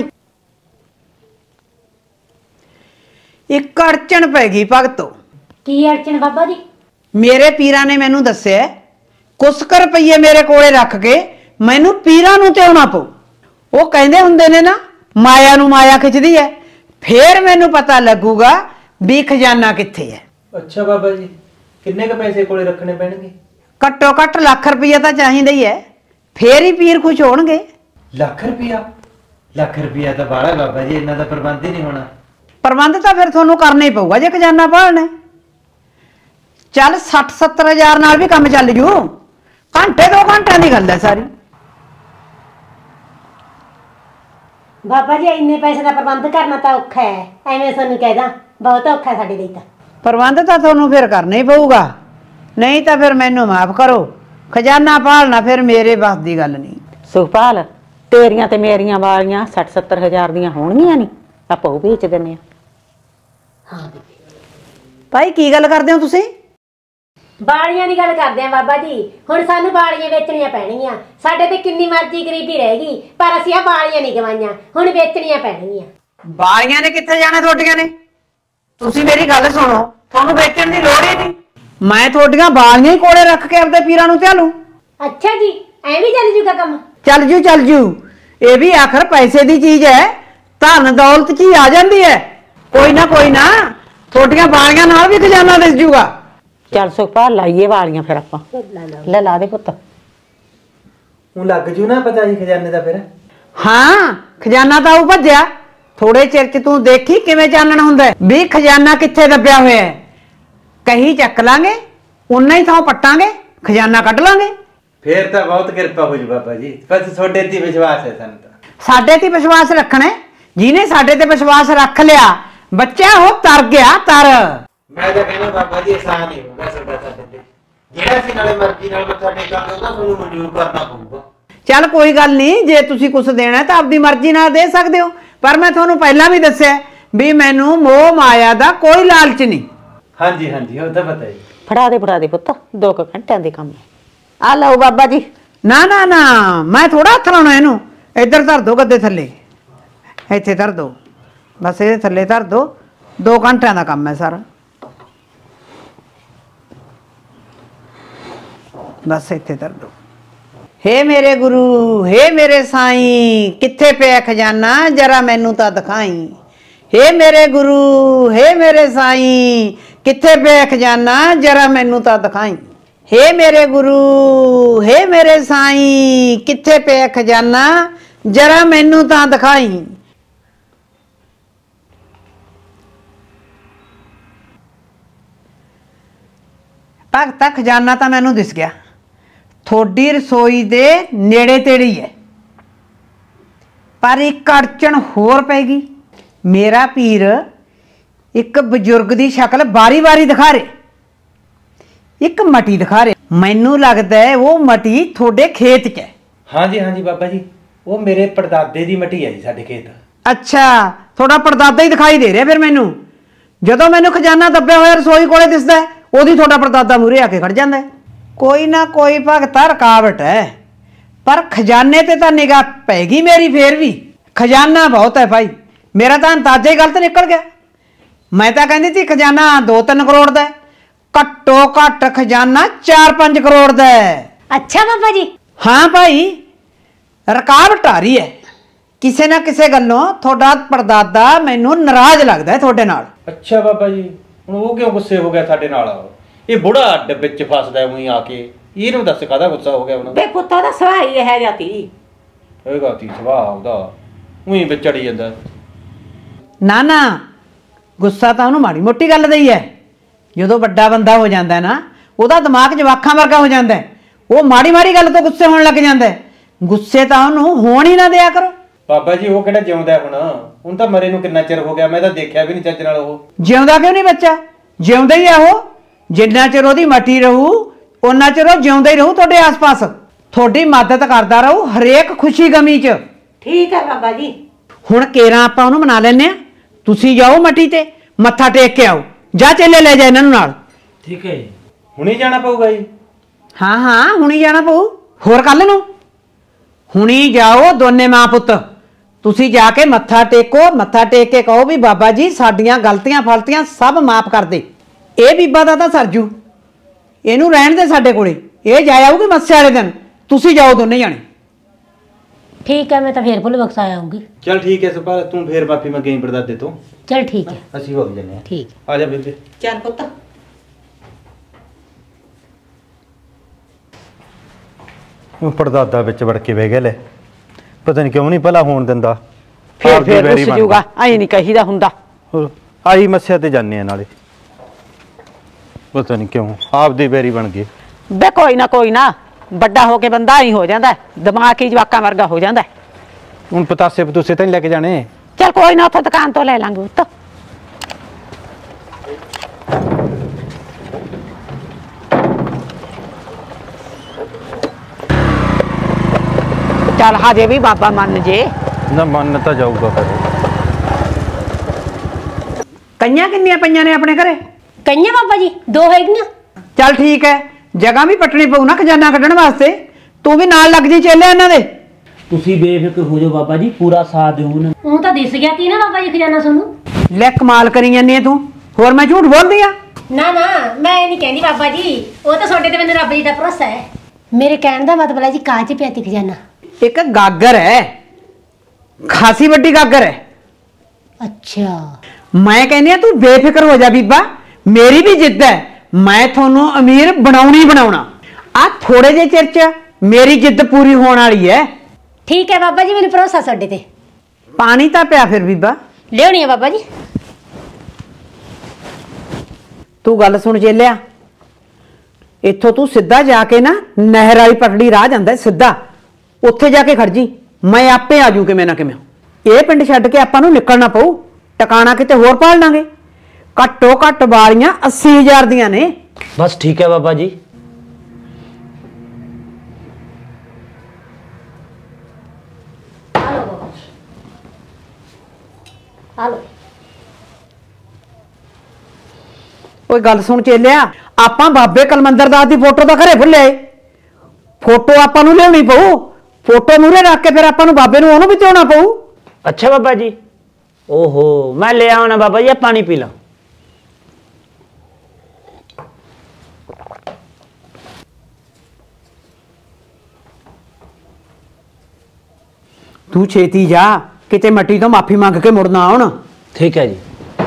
ਇੱਕ ਅੜਚਣ ਪੈ ਗਈ ਭਗਤੋ। ਕੀ ਅੜਚਣ ਬਾਬਾ ਜੀ? ਮੇਰੇ ਪੀਰਾਂ ਨੇ ਮੈਨੂੰ ਦੱਸਿਆ, ਕੁਛ ਕੁ ਰੁਪਈਏ ਮੇਰੇ ਕੋਲੇ ਰੱਖ ਕੇ ਮੈਨੂੰ ਪੀਰਾਂ ਨੂੰ ਧਿਆਉਣਾ ਪਊ। ਉਹ ਕਹਿੰਦੇ ਹੁੰਦੇ ਨੇ ਨਾ, ਮਾਇਆ ਨੂੰ ਮਾਇਆ ਖਿੱਚਦੀ ਹੈ। ਫੇਰ ਮੈਨੂੰ ਪਤਾ ਲੱਗੂਗਾ ਵੀ ਖਜ਼ਾਨਾ ਕਿੱਥੇ ਹੈ। ਅੱਛਾ ਬਾਬਾ ਜੀ, ਕਿੰਨੇ ਕ ਪੈਸੇ ਕੋਲੇ ਰੱਖਣੇ ਪੈਣਗੇ? ਘੱਟੋ ਘੱਟ ਲੱਖ ਰੁਪਈਆ ਤਾਂ ਚਾਹੀਦਾ ਹੀ ਹੈ, ਫੇਰ ਹੀ ਪੀਰ ਖੁਸ਼ ਹੋਣਗੇ। ਲੱਖ ਰੁਪਿਆ? ਲੱਖ ਰੁਪਿਆ ਤਾਂ ਬਾਹਲਾ ਬਾਬਾ ਜੀ, ਇਹਨਾਂ ਦਾ ਪ੍ਰਬੰਧ ਹੀ ਨਹੀਂ ਹੋਣਾ। ਪ੍ਰਬੰਧ ਤਾਂ ਫਿਰ ਤੁਹਾਨੂੰ ਕਰਨਾ ਹੀ ਪਊਗਾ ਜੇ ਖਜ਼ਾਨਾ ਭਾਲਣਾ। ਚੱਲ ਸੱਠ ਸੱਤਰ ਹਜ਼ਾਰ ਨਾਲ ਵੀ ਕੰਮ ਚੱਲ ਜੂ। ਘੰਟੇ ਦੋ ਘੰਟਿਆਂ ਦੀ ਗੱਲ ਹੈ ਸਾਰੀ। ਬਾਬਾ ਜੀ ਇੰਨੇ ਪੈਸੇ ਦਾ ਪ੍ਰਬੰਧ ਕਰਨਾ ਤਾਂ ਔਖਾ ਹੈ, ਐਵੇਂ ਸਾਨੂੰ ਕਹਿਦਾ ਬਹੁਤ ਔਖਾ ਸਾਡੇ ਲਈ ਤਾਂ। ਪ੍ਰਬੰਧ ਤਾਂ ਤੁਹਾਨੂੰ ਫਿਰ ਕਰਨਾ ਹੀ ਪਊਗਾ, ਨਹੀਂ ਤਾਂ ਫਿਰ ਮੈਨੂੰ ਮਾਫ ਕਰੋ, ਖਜ਼ਾਨਾ ਭਾਲਣਾ ਫਿਰ ਮੇਰੇ ਬਸ ਦੀ ਗੱਲ ਨਹੀਂ। ਸੁਖਪਾਲ ਤੇਰੀਆਂ ਤੇ ਮੇਰੀਆਂ ਵਾਲੀਆਂ ਸੱਠ ਸੱਤਰ ਹਜ਼ਾਰ ਦੀਆਂ ਹੋਣਗੀਆਂ ਨਹੀਂ, ਆਪਾਂ ਉਹ ਵੇਚ ਦਿੰਨੇ ਆ। ਹਾਂ ਭਾਈ ਕੀ ਗੱਲ ਕਰਦੇ ਹੋ ਤੁਸੀਂ? ਬਾਲੀਆਂ ਦੀ ਗੱਲ ਕਰਦੇ ਆ ਬਾਬਾ ਜੀ। ਹੁਣ ਸਾਨੂੰ ਬਾਲੀਆਂ ਵੇਚਣੀਆਂ ਪੈਣਗੀਆਂ। ਸਾਡੇ ਤੇ ਕਿੰਨੀ ਮਰਜ਼ੀ ਗਰੀਬੀ ਰਹਿ ਗਈ, ਪਰ ਅਸੀਂ ਆ ਬਾਲੀਆਂ ਨਹੀਂ ਗਵਾਈਆਂ, ਹੁਣ ਵੇਚਣੀਆਂ ਪੈਣਗੀਆਂ। ਬਾਲੀਆਂ ਨੇ ਕਿੱਥੇ ਜਾਣਾ ਤੁਹਾਡੀਆਂ ਨੇ? ਤੁਸੀਂ ਮੇਰੀ ਗੱਲ ਸੁਣੋ, ਤੁਹਾਨੂੰ ਵੇਚਣ ਦੀ ਲੋੜ ਹੀ ਨਹੀਂ। ਮੈਂ ਤੁਹਾਡੀਆਂ ਬਾਲੀਆਂ ਹੀ ਕੋਲੇ ਰੱਖ ਕੇ ਆਪਦੇ ਪੀਰਾਂ ਨੂੰ ਧਿਆਲੂ। ਅੱਛਾ ਜੀ, ਐਵੇਂ ਚੱਲ ਜੂਗਾ ਕੰਮ? ਚੱਲ ਜੂ ਚੱਲ ਜੂ, ਇਹ ਵੀ ਆਖਰ ਪੈਸੇ ਦੀ ਚੀਜ਼ ਹੈ, ਧਨ ਦੌਲਤ ਚ ਹੀ ਆ ਜਾਂਦੀ ਹੈ। ਕੋਈ ਨਾ ਕੋਈ ਨਾ, ਤੁਹਾਡੀਆਂ ਬਾਲੀਆਂ ਨਾਲ ਵੀ ਖਜ਼ਾਨਾ ਦਿਸ ਜੂਗਾ। ਚੱਲ ਸੁਖਪਾਲ ਲਾਈਏ ਵਾਲੀਆਂ ਫਿਰ ਆਪਾਂ। ਲੈ ਲਾ ਦੇ ਪੁੱਤ। ਉਹ ਲੱਗ ਜੂ ਨਾ ਪਤਾ ਜੀ ਖਜ਼ਾਨੇ ਦਾ ਫਿਰ? ਹਾਂ, ਖਜ਼ਾਨਾ ਤਾਂ ਉਹ ਭੱਜਿਆ। ਥੋੜੇ ਚਿਰ ਚ ਤੂੰ ਦੇਖੀ ਕਿਵੇਂ ਚਾਨਣ ਹੁੰਦਾ ਹੈ ਵੀ ਖਜ਼ਾਨਾ ਕਿੱਥੇ ਦੱਬਿਆ ਹੋਇਆ ਹੈ। ਕਹੀ ਚੱਕ ਲਾਂਗੇ, ਉਨਾ ਹੀ ਥਾਂ ਪੱਟਾਂਗੇ, ਖਜ਼ਾਨਾ ਕੱਢ ਲਾਂਗੇ। ਫੇਰ ਤਾਂ ਬਹੁਤ ਕਿਰਪਾ ਹੋ ਜੂ ਬਾਬਾ ਜੀ, ਬਸ ਤੁਹਾਡੇ ਤੇ ਵਿਸ਼ਵਾਸ ਹੈ ਸਾਨੂੰ ਤਾਂ। ਸਾਡੇ ਤੇ ਵਿਸ਼ਵਾਸ ਰੱਖਣਾ ਹੈ, ਜਿਹਨੇ ਸਾਡੇ ਤੇ ਵਿਸ਼ਵਾਸ ਰੱਖ ਲਿਆ ਬੱਚਾ ਉਹ ਤਰ ਗਿਆ ਤਰ। ਮੈਂ ਤਾਂ ਕਹਿੰਦਾ ਬਾਬਾ ਜੀ ਆਸਾਨ ਹੀ ਹੋਊਗਾ ਤੁਹਾਡਾ ਸਾਡੇ ਤੇ, ਜਿਹੜਾ ਸੀ ਨਾਲੇ ਮਰਜ਼ੀ ਨਾਲ ਮੱਥਾ ਟੇਕਾਂਗੇ ਉਹਦਾ ਤੁਹਾਨੂੰ ਮਨਜ਼ੂਰ ਕਰਨਾ ਪਊਗਾ। ਚੱਲ ਕੋਈ ਗੱਲ ਨਹੀਂ, ਜੇ ਤੁਸੀਂ ਕੁਝ ਦੇਣਾ ਤਾਂ ਆਪਦੀ ਮਰਜ਼ੀ ਨਾਲ ਦੇ ਸਕਦੇ ਹੋ, ਪਰ ਮੈਂ ਤੁਹਾਨੂੰ ਪਹਿਲਾਂ ਵੀ ਦੱਸਿਆ ਵੀ ਮੈਨੂੰ ਮੋਹ ਮਾਇਆ ਦਾ ਕੋਈ ਲਾਲਚ ਨਹੀਂ। ਹਾਂਜੀ ਹਾਂਜੀ ਉਹ ਤਾਂ ਪਤਾ ਹੀ। ਫੜਾ ਦੇ ਫੜਾ ਦੇ ਪੁੱਤ, ਦੋ ਕੁ ਘੰਟਿਆਂ ਦੇ ਕੰਮ ਆ। ਲਓ ਬਾਬਾ ਜੀ। ਨਾ ਨਾ ਨਾ, ਮੈਂ ਥੋੜਾ ਹੱਥ ਲਾਉਣਾ ਇਹਨੂੰ। ਇੱਧਰ ਧਰ ਦੋ ਗੱਦੇ ਥੱਲੇ, ਇੱਥੇ ਧਰ ਦੋ, ਬਸ ਇਹਦੇ ਥੱਲੇ ਧਰ ਦੋ। दो घंटे का काम है सारा। बस इत्थे तर दो। हे मेरे गुरु, हे मेरे साईं, कित्थे पे खजाना जरा मैनू तां दिखाई। हे मेरे गुरु, हे मेरे साईं, कित्थे पे खजाना जरा मैनू तां दिखाई। हे मेरे गुरु, हे मेरे साईं, कित्थे पे खजाना जरा मैनू तां दिखाई। भगता खजाना तां मैनू दिस गया, थोड़ी रसोई दे नेड़े तेड़े ही है, पर एक अड़चन होर पैगी। मेरा पीर एक बजुर्ग की शक्ल बारी बारी दिखा रहे, एक मटी दिखा रहे। मैनू लगता है वो मटी थोड़े खेत च है। हाँ जी हाँ जी बाबा जी, वो मेरे परदादे की मटी है जी साडे खेत। अच्छा, थोड़ा परदादा ही दिखाई दे रहा फिर मैनू। जदों मैनू खजाना दब्बिया होया रसोई कोले दिसदा है, ओदी थोड़ा परदादा मूहरे आके खड़ जांदा है। कोई ना कोई भगता रुकावट है, पर खजाने ते तां निगाह पैगी मेरी फिर भी। खजाना बहुत है भाई, मेरा तां अंदाजा ही गलत निकल गया। मैं तां कहंदी थी खजाना दो तीन करोड़ दा है, घट्टो घट्ट खजाना चार पांच करोड़ दा है। अच्छा बाबा जी। हाँ भाई, रुकावट आ रही है किसी ना किसी गल्लों। थोड़ा परदादा मैनू नाराज लगता है थोड़े नाल। अच्छा बाबा जी, हुण वो क्यों गुस्से हो गया साडे नाल? ये बुढ़ा अड्ड विच फसदा है उही आके, ਇਹਨੂੰ ਦੱਸ ਕਾਹਦਾ ਗੁੱਸਾ ਹੋ ਗਿਆ ਉਹਨਾਂ बे पुत्ता दा सुभाव ही है जाती। ਹੈਗਾ ਤੀ ਸੁਭਾਅ ਉਹਦਾ, ਉਹੀ ਵਿਚੜੀ ਜਾਂਦਾ। ਨਾ ਨਾ, ਗੁੱਸਾ ਤਾਂ ਉਹਨੂੰ ਮਾੜੀ ਮੋਟੀ ਗੱਲ ਦਾ ਹੀ ਹੈ। ਜਦੋਂ ਵੱਡਾ ਬੰਦਾ ਹੋ ਜਾਂਦਾ ਨਾ, ਉਹਦਾ ਦਿਮਾਗ ਜਵਾਕਾਂ ਵਰਗਾ ਹੋ ਜਾਂਦਾ ਹੈ। ਉਹ ਮਾੜੀ ਮਾੜੀ ਗੱਲ ਤੋਂ ਗੁੱਸੇ ਹੋਣ ਲੱਗ ਜਾਂਦਾ ਹੈ। ਗੁੱਸੇ ਤਾਂ ਉਹਨੂੰ ਹੋਣ ਹੀ ਨਾ ਦਿਆ ਕਰੋ। ਬਾਬਾ ਜੀ ਉਹ ਕਿਹੜਾ ਜਿਉਂਦਾ ਹੁਣ? ਹੁਣ ਤਾਂ ਮਰੇ ਨੂੰ ਕਿੰਨਾ ਚਿਰ ਹੋ ਗਿਆ, ਮੈਂ ਤਾਂ ਦੇਖਿਆ ਵੀ ਨਹੀਂ ਚੱਜ ਨਾਲ। ਉਹ ਜਿਉਂਦਾ ਕਿਉਂ ਨਹੀਂ ਬੱਚਾ? ਜਿਉਂਦਾ ਹੀ ਆ ਉਹ। ਜਿੰਨਾ ਚਿਰ ਉਹਦੀ ਮੱਟੀ ਰਹੂ ਉਹਨਾਂ ਚਿਰ ਉਹ ਜਿਉਂਦਾ ਹੀ ਰਹੂ ਤੁਹਾਡੇ ਆਸ-ਪਾਸ, ਤੁਹਾਡੀ ਮਦਦ ਕਰਦਾ ਰਹੂ ਹਰੇਕ ਖੁਸ਼ੀ ਗਮੀ 'ਚ। ठीक है बाबा जी। ਹੁਣ ਕੇਰਾਂ ਆਪਾਂ ਉਹਨੂੰ ਮਨਾ ਲੈਨੇ ਆ। ਤੁਸੀਂ ਜਾਓ ਮੱਟੀ ਤੇ ਮੱਥਾ ਟੇਕ ਕੇ ਆਓ। ਜਾ ਚੇਲੇ ਲੈ ਜਾ ਇਹਨਾਂ ਨੂੰ ਨਾਲ। ਠੀਕ ਹੈ ਜੀ, ਹੁਣੇ ਜਾਣਾ ਪਊਗਾ ਜੀ? ਹਾਂ ਹਾਂ, ਹੁਣੀ ਜਾਣਾ ਪਊ। ਹੋਰ ਕੱਲ ਨੂੰ ਹੁਣੀ ਜਾਓ ਦੋਨੇ ਮਾਂ ਪੁੱਤ। ਤੁਸੀਂ ਜਾ ਕੇ ਮੱਥਾ ਟੇਕੋ। ਮੱਥਾ ਟੇਕ ਕੇ ਕਹੋ ਵੀ ਬਾਬਾ ਜੀ ਸਾਡੀਆਂ ਗਲਤੀਆਂ ਫਲਤੀਆਂ ਸਭ ਮਾਫ ਕਰ ਦੇ। ਇਹ ਬੀਬਾ ਦਾ ਤਾਂ ਸਰਜੂ, ਇਹਨੂੰ ਰਹਿਣ ਦੇ ਸਾਡੇ ਕੋਲੇ। ਇਹ ਜਾ ਆਊਗੀ ਮੱਸੇ ਵਾਲੇ ਦਿਨ। ਤੁਸੀਂ ਜਾਓ ਦੋਨੇ ਜਾਣੇ। ठीक है, मैं तो फिर भुल बख्शा आऊंगी। चल ठीक है सुपा, तू फिर माफी मंगे परदादे तो। चल ठीक है। ਅਸੀਂ ਹੋ ਜੰਨੇ ਆ। ठीक। ਆ ਜਾ ਬੇਬੇ। चल पुत्ता। ਉਹ ਪਰਦਾਦਾ ਵਿੱਚ ਵੜ ਕੇ ਬਹਿ ਗਿਆ ਲੈ, ਪਤਾ ਨਹੀਂ ਕਿਉਂ ਨਹੀਂ ਭਲਾ ਹੋਣ ਦਿੰਦਾ। ਫੇਰ ਫੇਰ ਰੁੱਸ ਜੂਗਾ, ਐ ਨਹੀਂ ਕਹੀਦਾ ਹੁੰਦਾ। ਹੋਰ ਆਈ ਮੱਸਿਆ ਤੇ ਜਾਂਦੇ ਆ ਨਾਲੇ, ਪਤਾ ਨਹੀਂ ਕਿਉਂ ਆਪਦੀ ਬੇਰੀ ਬਣ ਗਈ। बे कोई ना कोई ना, ਵੱਡਾ ਹੋ ਕੇ ਬੰਦਾ ਹੀ ਹੋ ਜਾਂਦਾ, ਦਿਮਾਗ ਹੀ ਜਵਾਕਾਂ ਵਰਗਾ ਹੋ ਜਾਂਦਾ। ਹੁਣ ਪਤਾਸੇ ਪਤੂਸੇ ਤਾਂ ਨਹੀਂ ਲੈ ਕੇ ਜਾਣੇ? चल कोई ना, ਉੱਥੋਂ ਦੁਕਾਨ ਤੋਂ ਲੈ ਲਾਂਗੇ ਉੱਤ। ਚੱਲ ਹਜੇ ਵੀ ਬਾਬਾ ਮੰਨ ਜੇ। ਨਾ ਮੰਨ ਤਾਂ ਜਾਊਗਾ ਫਿਰ। ਕਈਆਂ ਕਿੰਨੀਆਂ ਪਈਆਂ ਨੇ ਆਪਣੇ ਘਰੇ? कहिए बाबा जी, दो हैगियां। ਚੱਲ ਠੀਕ ਹੈ, ਜਗ੍ਹਾ ਵੀ ਪਟਣੀ ਪਊ ਨਾ ਖਜ਼ਾਨਾ ਕੱਢਣ ਵਾਸਤੇ। ਤੂੰ ਵੀ ਨਾਲ ਲੱਗ ਜੀ ਚੇਲੇ ਇਹਨਾਂ ਦੇ। ਤੁਸੀਂ ਬੇਫਿਕਰ ਹੋ ਜਾਓ ਬਾਬਾ ਜੀ, ਪੂਰਾ ਸਾਥ ਦਿਓ ਉਹਨਾਂ ਨੂੰ। ਉਹ ਤਾਂ ਦਿਸ ਗਿਆ ਤੀ ਨਾ ਬਾਬਾ ਜੀ ਖਜ਼ਾਨਾ ਸਾਨੂੰ। ਲੈ ਕਮਾਲ ਕਰੀ ਜਾਂਦੀ ਹੈ ਤੂੰ, ਹੋਰ ਮੈਂ ਝੂਠ ਬੋਲਦੀ ਆ? ਨਾ ਨਾ, ਮੈਂ ਨਹੀਂ ਕਹਿੰਦੀ ਬਾਬਾ ਜੀ, ਉਹ ਤਾਂ ਤੁਹਾਡੇ ਤੇ ਮੈਨੂੰ ਰੱਬ ਜੀ ਦਾ ਭਰੋਸਾ ਹੈ। ਮੇਰੇ ਕਹਿਣ ਦਾ ਮਤਲਬ ਹੈ ਜੀ ਕਾਚ ਪਿਆ ਤੀ ਖਜ਼ਾਨਾ। ਇੱਕ ਗਾਗਰ ਹੈ, ਖਾਸੀ ਵੱਡੀ ਗਾਗਰ ਹੈ। ਅੱਛਾ। ਮੈਂ ਕਹਿੰਦੀ ਆ ਤੂੰ ਬੇਫਿਕਰ ਹੋ ਜਾ ਬੀਬਾ, ਮੇਰੀ ਵੀ ਜਿੱਦ ਹੈ। ਮੈਂ ਤੁਹਾਨੂੰ ਅਮੀਰ ਬਣਾਉਣੀ ਬਣਾਉਣਾ। ਆ ਥੋੜੇ ਜਿਹੇ ਚਿਰ ਚ ਮੇਰੀ ਜਿੱਦ ਪੂਰੀ ਹੋਣ ਵਾਲੀ ਹੈ। ਠੀਕ ਹੈ ਬਾਬਾ ਜੀ, ਮੈਨੂੰ ਭਰੋਸਾ ਤੁਹਾਡੇ ਤੇ। ਪਾਣੀ ਤਾਂ ਪਿਆ ਫਿਰ ਬੀਬਾ। ਲਿਆਉਣੀ ਹੈ ਬਾਬਾ ਜੀ। ਤੂੰ ਗੱਲ ਸੁਣ ਚੇਲਿਆ, ਇੱਥੋਂ ਤੂੰ ਸਿੱਧਾ ਜਾ ਕੇ ਨਾ ਨਹਿਰ ਵਾਲੀ ਪਟੜੀ ਰਾਹ ਜਾਂਦਾ ਸਿੱਧਾ, ਉੱਥੇ ਜਾ ਕੇ ਖੜ ਜੀ। ਮੈਂ ਆਪੇ ਆ ਜੂ ਕਿਵੇਂ ਨਾ ਕਿਵੇਂ। ਇਹ ਪਿੰਡ ਛੱਡ ਕੇ ਆਪਾਂ ਨੂੰ ਨਿਕਲਣਾ ਪਊ, ਟਿਕਾਣਾ ਕਿਤੇ ਹੋਰ ਪਾਲ ਲਾਂਗੇ। ਘੱਟੋ ਘੱਟ ਵਾਲੀਆਂ अस्सी हज़ार ਦੀਆਂ ਨੇ। ਬਸ ਠੀਕ ਹੈ ਬਾਬਾ ਜੀ। ਹਾਲੋ। ਓਏ ਗੱਲ ਸੁਣ ਚੇਲਿਆ, ਆਪਾਂ ਬਾਬੇ ਕਲਮੰਦਰ ਦਾਸ ਦੀ ਫੋਟੋ ਤਾਂ ਘਰੇ ਭੁੱਲੇ। ਫੋਟੋ ਆਪਾਂ ਨੂੰ ਲਿਆਉਣੀ ਪਊ। ਫੋਟੋ ਮੂਹਰੇ ਰੱਖ ਕੇ ਫਿਰ ਆਪਾਂ ਨੂੰ ਬਾਬੇ ਨੂੰ ਉਹਨੂੰ ਵੀ ਧਿਆਉਣਾ ਪਊ। ਅੱਛਾ ਬਾਬਾ ਜੀ, ओहो मैं ले आओ ना बाबा जी, आप पानी पी लो। तू छेती जा, किते मट्टी तो माफी मंग के मुड़ना आउण। ठीक है जी।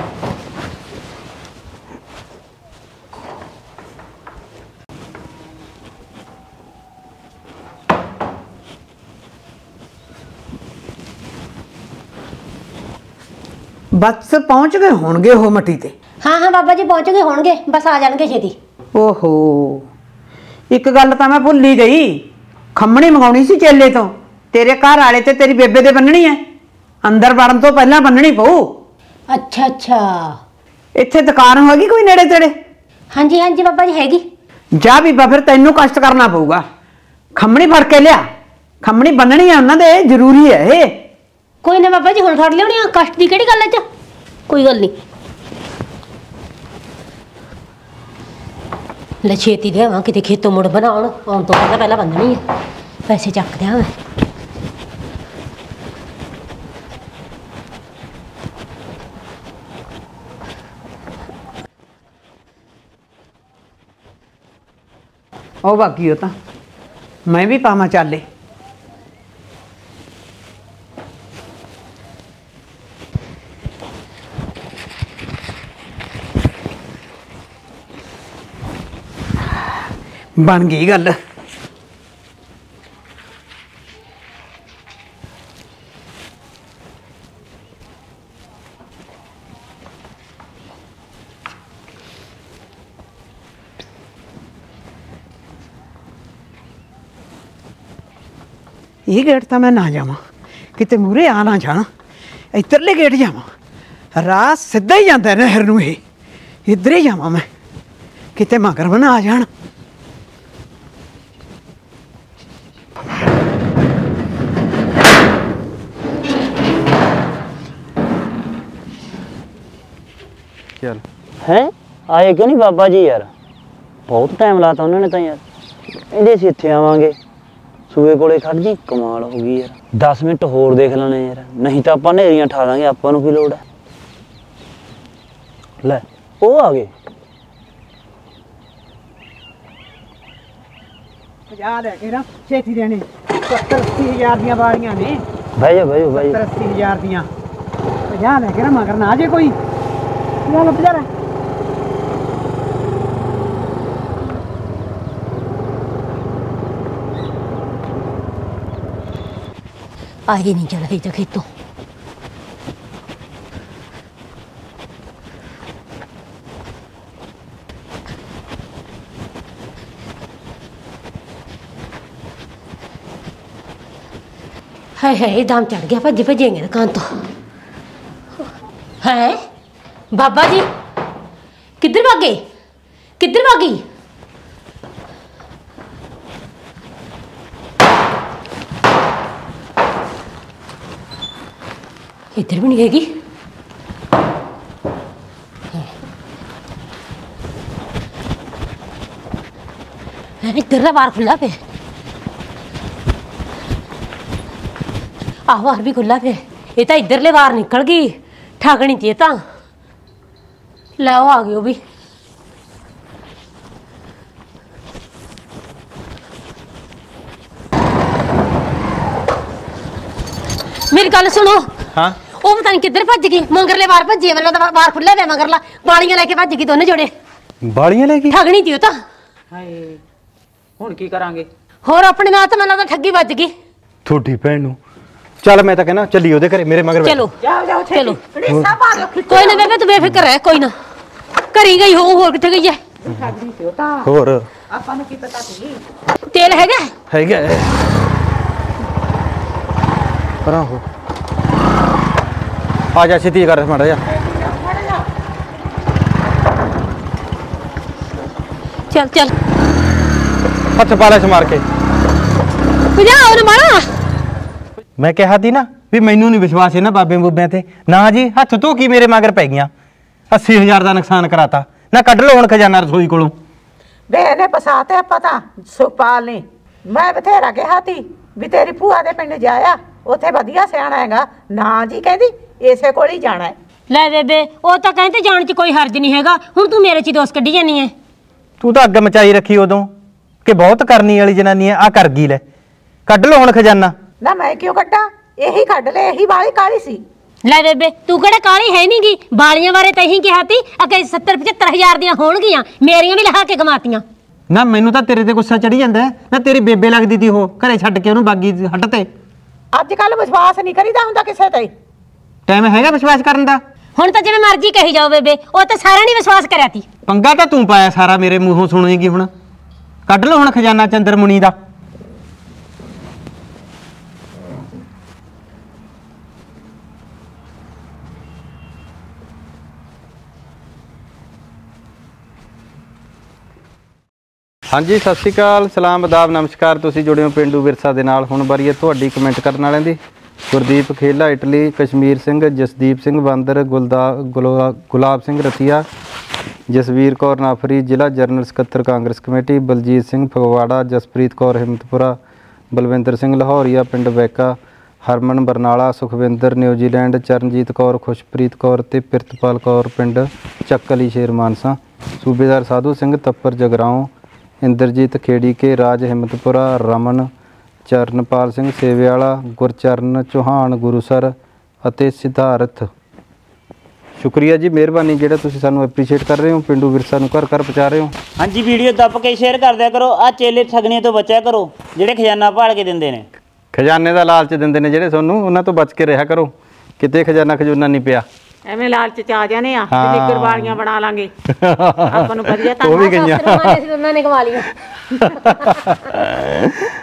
बस पहुंच गए होणगे हो मट्टी ते? हाँ हाँ बाबा जी पहुंच गए होणगे, बस आ जाणगे छेती। ओहो एक गल तां मैं भुल ही गई, खम्मणी मंगाउणी सी चेले तो, तेरे घर वाले ते तेरी बेबे दे बन्नणी है, अंदर वड़न तो पहला बन्नणी पऊ। अच्छा अच्छा इत्थे दुकान होगी कोई नेड़े तेड़े? हाँ जी हाँ जी बाबा जी हैगी। जा बीबा फिर तैनू कष्ट करना पऊगा, खम्मणी फड़ के लिया, खम्मणी बन्नणी है उन्हां दे, जरूरी है ये। कोई ना बाबा जी हुण फड़ लियाउणी आ, कष्ट दी किहड़ी गल है, कोई गल नहीं। ले छेती लियावां, किते खेतों मुड़ बनाउण, आउण तो पहला पहला बन्नणी है, पैसे चक दियां मैं। ओ बाकी हो तां मैं भी पावां चाले। बन गई गल। ये गेट तो मैं ना जावा, किते मूहरे आ ना जाना, इधरले गेट जावा, राह सीधा ही जाता है नहर नूं, ये इधर ही जावा मैं, किते मगर बना आ जान। चल हैं आए क्यों नहीं बाबा जी यार, बहुत टाइम लाता उन्होंने तो यार। ਇਹਦੇ ਅਸੀਂ ਇੱਥੇ ਆਵਾਂਗੇ, ਸੂਏ ਕੋਲੇ ਖੜ ਜੀ, ਕਮਾਲ ਹੋ ਗਈ ਯਾਰ। दस ਮਿੰਟ ਹੋਰ ਦੇਖ ਲੈਣੇ ਯਾਰ, ਨਹੀਂ ਤਾਂ ਆਪਾਂ ਨੇਰੀਆਂ ਠਾ ਦਾਂਗੇ, ਆਪਾਂ ਨੂੰ ਕੀ ਲੋੜ ਹੈ। ਲੈ ਉਹ ਆ ਗਏ। ਪੰਜਾਹ ਲੈ ਕੇ ਨਾ ਛੇਤੀ ਦੇਣੇ, ਸੱਤਰ ਅੱਸੀ ਹਜ਼ਾਰ ਦੀਆਂ ਵਾਲੀਆਂ ਨੇ। ਬਹਿ ਜਾ ਬਹਿ ਜਾ ਬਹਿ ਸੱਤਰ ਜਾ। ਅੱਸੀ ਹਜ਼ਾਰ ਦੀਆਂ ਪੰਜਾਹ ਲੈ ਕੇ ਨਾ ਮਗਰ ਨਾ ਜੇ ਕੋਈ। ਚੱਲ ਪੰਜਾਹ आए नहीं चला तो खेतों। हाय हाय दाम चढ़ गया, भजे भजेंगे दुकान तो। है बाबा जी किधर भागे, किधर भागी? इधर भी नहीं हैगी। इधर का बार खुला पे, आहो बार भी खुला पे, ये तो इधरले बार निकल गई, ठगनी थी तो लो आ गई वो भी। मेरी गल सुनो। हाँ वो पता नहीं किधर भज गई, मगरले बार भजी, मतलब बार खुला पे मगरला, बालियां लेके भज गई दोनों जोड़े। बालियां लेके ठगनी थी तो। ਹਾਏ ਹੁਣ ਕੀ ਕਰਾਂਗੇ? होर अपने नाल तो मैं लगता ठगी भज गई। थोड़ी भैन नूं चल, मैं तो कहना चली ओदे घरे, मेरे मगर बैठ। चलो ਜਾਓ ਜਾਓ चलो ਕੜੀਸਾ ਪਾ ਲਓ ਖਿੱਚ कोई ना बेबे तू बेफिक्र रह, कोई ना करी गई हो, होर किथे गई है? ਠੱਗਦੀ ਸੀ ਉਹ ਤਾਂ, होर ਆਪਾਂ ਨੂੰ ਕੀ ਪਤਾ ਸੀ। तेल हैगा? हैगा परां हो, आ जा छेती कर माड़ा जा। चल चल हथ पाले से मार के। जा और मारा। मैं कहा थी ना भी मैनू नहीं विश्वास है ना बाबे बूबे ते, ना जी हथ तो की मेरे मगर पै गई, अस्सी हजार का नुकसान कराता ना, कढ़ लो हुण खजाना रसोई कोलों। ਵੇ ਇਹਨੇ ਪਸਾਤੇ ਆਪਾਂ ਤਾਂ ਸੁਪਾਲ ਨੇ, ਮੈਂ ਬਥੇਰਾ ਕਿਹਾ ਤੀ ਵੀ ਤੇਰੀ ਭੂਆ ਦੇ ਪਿੰਡ ਜਾਇਆ, ਉੱਥੇ ਵਧੀਆ ਸਿਆਣਾ ਹੈਗਾ। ਨਾ ਜੀ ਕਹਿੰਦੀ ਇਸੇ ਕੋਲ ਹੀ ਜਾਣਾ ਹੈ। ਲੈ ਬੇਬੇ ਉਹ ਤਾਂ ਕਹਿੰਦੇ ਜਾਣ 'ਚ ਕੋਈ ਹਰਜ ਨਹੀਂ ਹੈਗਾ, ਹੁਣ ਤੂੰ ਮੇਰੇ 'ਚ ਹੀ ਦੋਸ਼ ਕੱਢੀ ਜਾਨੀ ਐ। ਤੂੰ ਤਾਂ ਅੱਗ ਮਚਾਈ ਰੱਖੀ ਉਦੋਂ ਕਿ ਬਹੁਤ ਕਰਨੀ ਵਾਲੀ ਜਨਾਨੀ ਐ, ਆ ਕਰ ਗਈ ਲੈ। ਕੱਢ ਲਓ ਹੁਣ ਖਜ਼ਾਨਾ। ਨਾ ਮੈਂ ਕਿਉਂ ਕੱਢਾਂ, ਇਹੀ ਕੱਢ ਲੈ, ਇਹੀ ਵਾਲੀ ਕਾਲੀ ਸੀ। ਲੈ ਬੇਬੇ ਤੂੰ ਕਿਹੜਾ ਕਾਲੀ ਹੈ ਨੀ ਗੀ, ਬਾਲੀਆਂ ਬਾਰੇ ਤਾਂ ਇਹੀ ਕਿਹਾ ਤੀ ਅਗੇ ਸੱਤਰ ਪਝੱਤਰ ਹਜ਼ਾਰ ਦੀਆਂ ਹੋਣਗੀਆਂ, ਮੇਰੀਆਂ ਵੀ ਲਹਾ ਕੇ ਕਮਾਤੀਆਂ। ਨਾ ਮੈਨੂੰ ਤਾਂ ਤੇਰੇ ਤੇ ਗੁੱਸਾ ਚੜੀ ਜਾਂਦਾ ਨਾ, ਤੇਰੀ ਬੇਬੇ ਲੱਗਦੀ ਤੀ ਉਹ, ਘਰੇ ਛੱਡ ਕੇ ਉਹਨੂੰ ਬਾਗੀ ਹੱਟ ਤੇ। ਅੱਜ ਕੱਲ ਵਿਸ਼ਵਾਸ ਨਹੀਂ ਕਰੀਦਾ ਹੁੰਦਾ ਕਿਸੇ ਤੇ। ਟਾਈਮ ਹੈਗਾ ਵਿਸ਼ਵਾਸ ਕਰਨ ਦਾ? ਹੁਣ ਤਾਂ ਜਿਵੇਂ ਮਰਜ਼ੀ ਕਹੀ ਜਾਓ ਬੇਬੇ, ਉਹ ਤਾਂ ਸਾਰਿਆਂ ਨੇ ਵਿਸ਼ਵਾਸ ਕਰਿਆ ਤੀ। ਪੰਗਾ ਤਾਂ ਤੂੰ ਪਾਇਆ ਸਾਰਾ, ਮੇਰੇ ਮੂੰਹੋਂ ਸੁਣੇਗੀ ਹੁਣ। ਕੱਢ ਲਓ ਹੁਣ ਖਜ਼ਾਨਾ ਚੰਦਰਮੁਨੀ ਦਾ। ਹਾਂਜੀ ਸਤਿ ਸ਼੍ਰੀ ਅਕਾਲ, ਸਲਾਮ ਆਦਾਬ ਨਮਸਕਾਰ। ਤੁਸੀਂ ਜੁੜੇ ਹੋ ਪੇਂਡੂ ਵਿਰਸਾ ਦੇ ਨਾਲ। ਹੁਣ ਵਾਰੀ ਹੈ ਤੁਹਾਡੀ ਕਮੈਂਟ ਕਰਨ ਵਾਲਿਆਂ ਦੀ। ਗੁਰਦੀਪ ਖੇਲਾ ਇਟਲੀ, ਕਸ਼ਮੀਰ ਸਿੰਘ, ਜਸਦੀਪ ਸਿੰਘ ਬਾਂਦਰ, ਗੁਲਦਾ ਗੁਲਾ ਗੁਲਾਬ ਸਿੰਘ ਰਤੀਆ, ਜਸਵੀਰ ਕੌਰ ਨਾਫਰੀ, ਜ਼ਿਲ੍ਹਾ ਜਨਰਲ ਸਕੱਤਰ ਕਾਂਗਰਸ ਕਮੇਟੀ, ਬਲਜੀਤ ਸਿੰਘ ਫਗਵਾੜਾ, ਜਸਪ੍ਰੀਤ ਕੌਰ ਹਿੰਮਤਪੁਰਾ, ਬਲਵਿੰਦਰ ਸਿੰਘ ਲਾਹੌਰੀਆ ਪਿੰਡ ਬੈਕਾ, ਹਰਮਨ ਬਰਨਾਲਾ, ਸੁਖਵਿੰਦਰ ਨਿਊਜ਼ੀਲੈਂਡ, ਚਰਨਜੀਤ ਕੌਰ, ਖੁਸ਼ਪ੍ਰੀਤ ਕੌਰ ਤੇ ਪਿਰਤਪਾਲ ਕੌਰ ਪਿੰਡ ਚੱਕ ਅਲੀ ਸ਼ੇਰ ਮਾਨਸਾ, ਸੂਬੇਦਾਰ ਸਾਧੂ ਸਿੰਘ ਤੱਪਰ ਜਗਰਾਓਂ, ਇੰਦਰਜੀਤ ਖੇੜੀ ਕੇ, ਰਾਜ ਹਿੰਮਤਪੁਰਾ, ਰਮਨ ਚਰਨਪਾਲ ਸਿੰਘ ਸੇਵੇ ਵਾਲਾ, ਗੁਰਚਰਨ ਚੌਹਾਨ ਗੁਰੂਸਰ ਅਤੇ ਸਿਧਾਰਥ। ਸ਼ੁਕਰੀਆ ਜੀ, ਮਿਹਰਬਾਨੀ ਜਿਹੜਾ ਤੁਸੀਂ ਸਾਨੂੰ ਐਪਰੀਸ਼ੀਏਟ ਕਰ ਰਹੇ ਹੋ, ਪਿੰਡੂ ਵਿਰਸਾ ਨੂੰ ਘਰ ਘਰ ਪਹੁੰਚਾ ਰਹੇ ਹੋ। ਹਾਂਜੀ ਵੀਡੀਓ ਦੱਬ ਕੇ ਸ਼ੇਅਰ ਕਰ ਦਿਆ ਕਰੋ। ਆ ਚੇਲੇ ਠਗਣੀਆਂ ਤੋਂ ਬਚਿਆ ਕਰੋ ਜਿਹੜੇ ਖਜ਼ਾਨਾ ਭਾਲ ਕੇ ਦਿੰਦੇ ਨੇ, ਖਜ਼ਾਨੇ ਦਾ ਲਾਲਚ ਦਿੰਦੇ ਨੇ ਜਿਹੜੇ ਤੁਹਾਨੂੰ, ਉਹਨਾਂ ਤੋਂ ਬਚ ਕੇ ਰਿਹਾ ਕਰੋ। ਕਿਤੇ ਖਜ਼ਾਨਾ ਖਜੂਨਾ ਨਹੀਂ ਪਿਆ। ਐਵੇਂ ਲਾਲਚ ਚ ਆ ਜਾਣੇ ਆ ਤੇ ਨਿੱਗਰ ਵਾਲੀਆਂ ਬਣਾ ਲਾਂਗੇ ਆਪਾਂ ਨੂੰ ਵਧੀਆ। ਉਹ ਵੀ ਗਈਆਂ ਉਹਨਾਂ ਨੇ ਕਮਾ ਲਿਆ।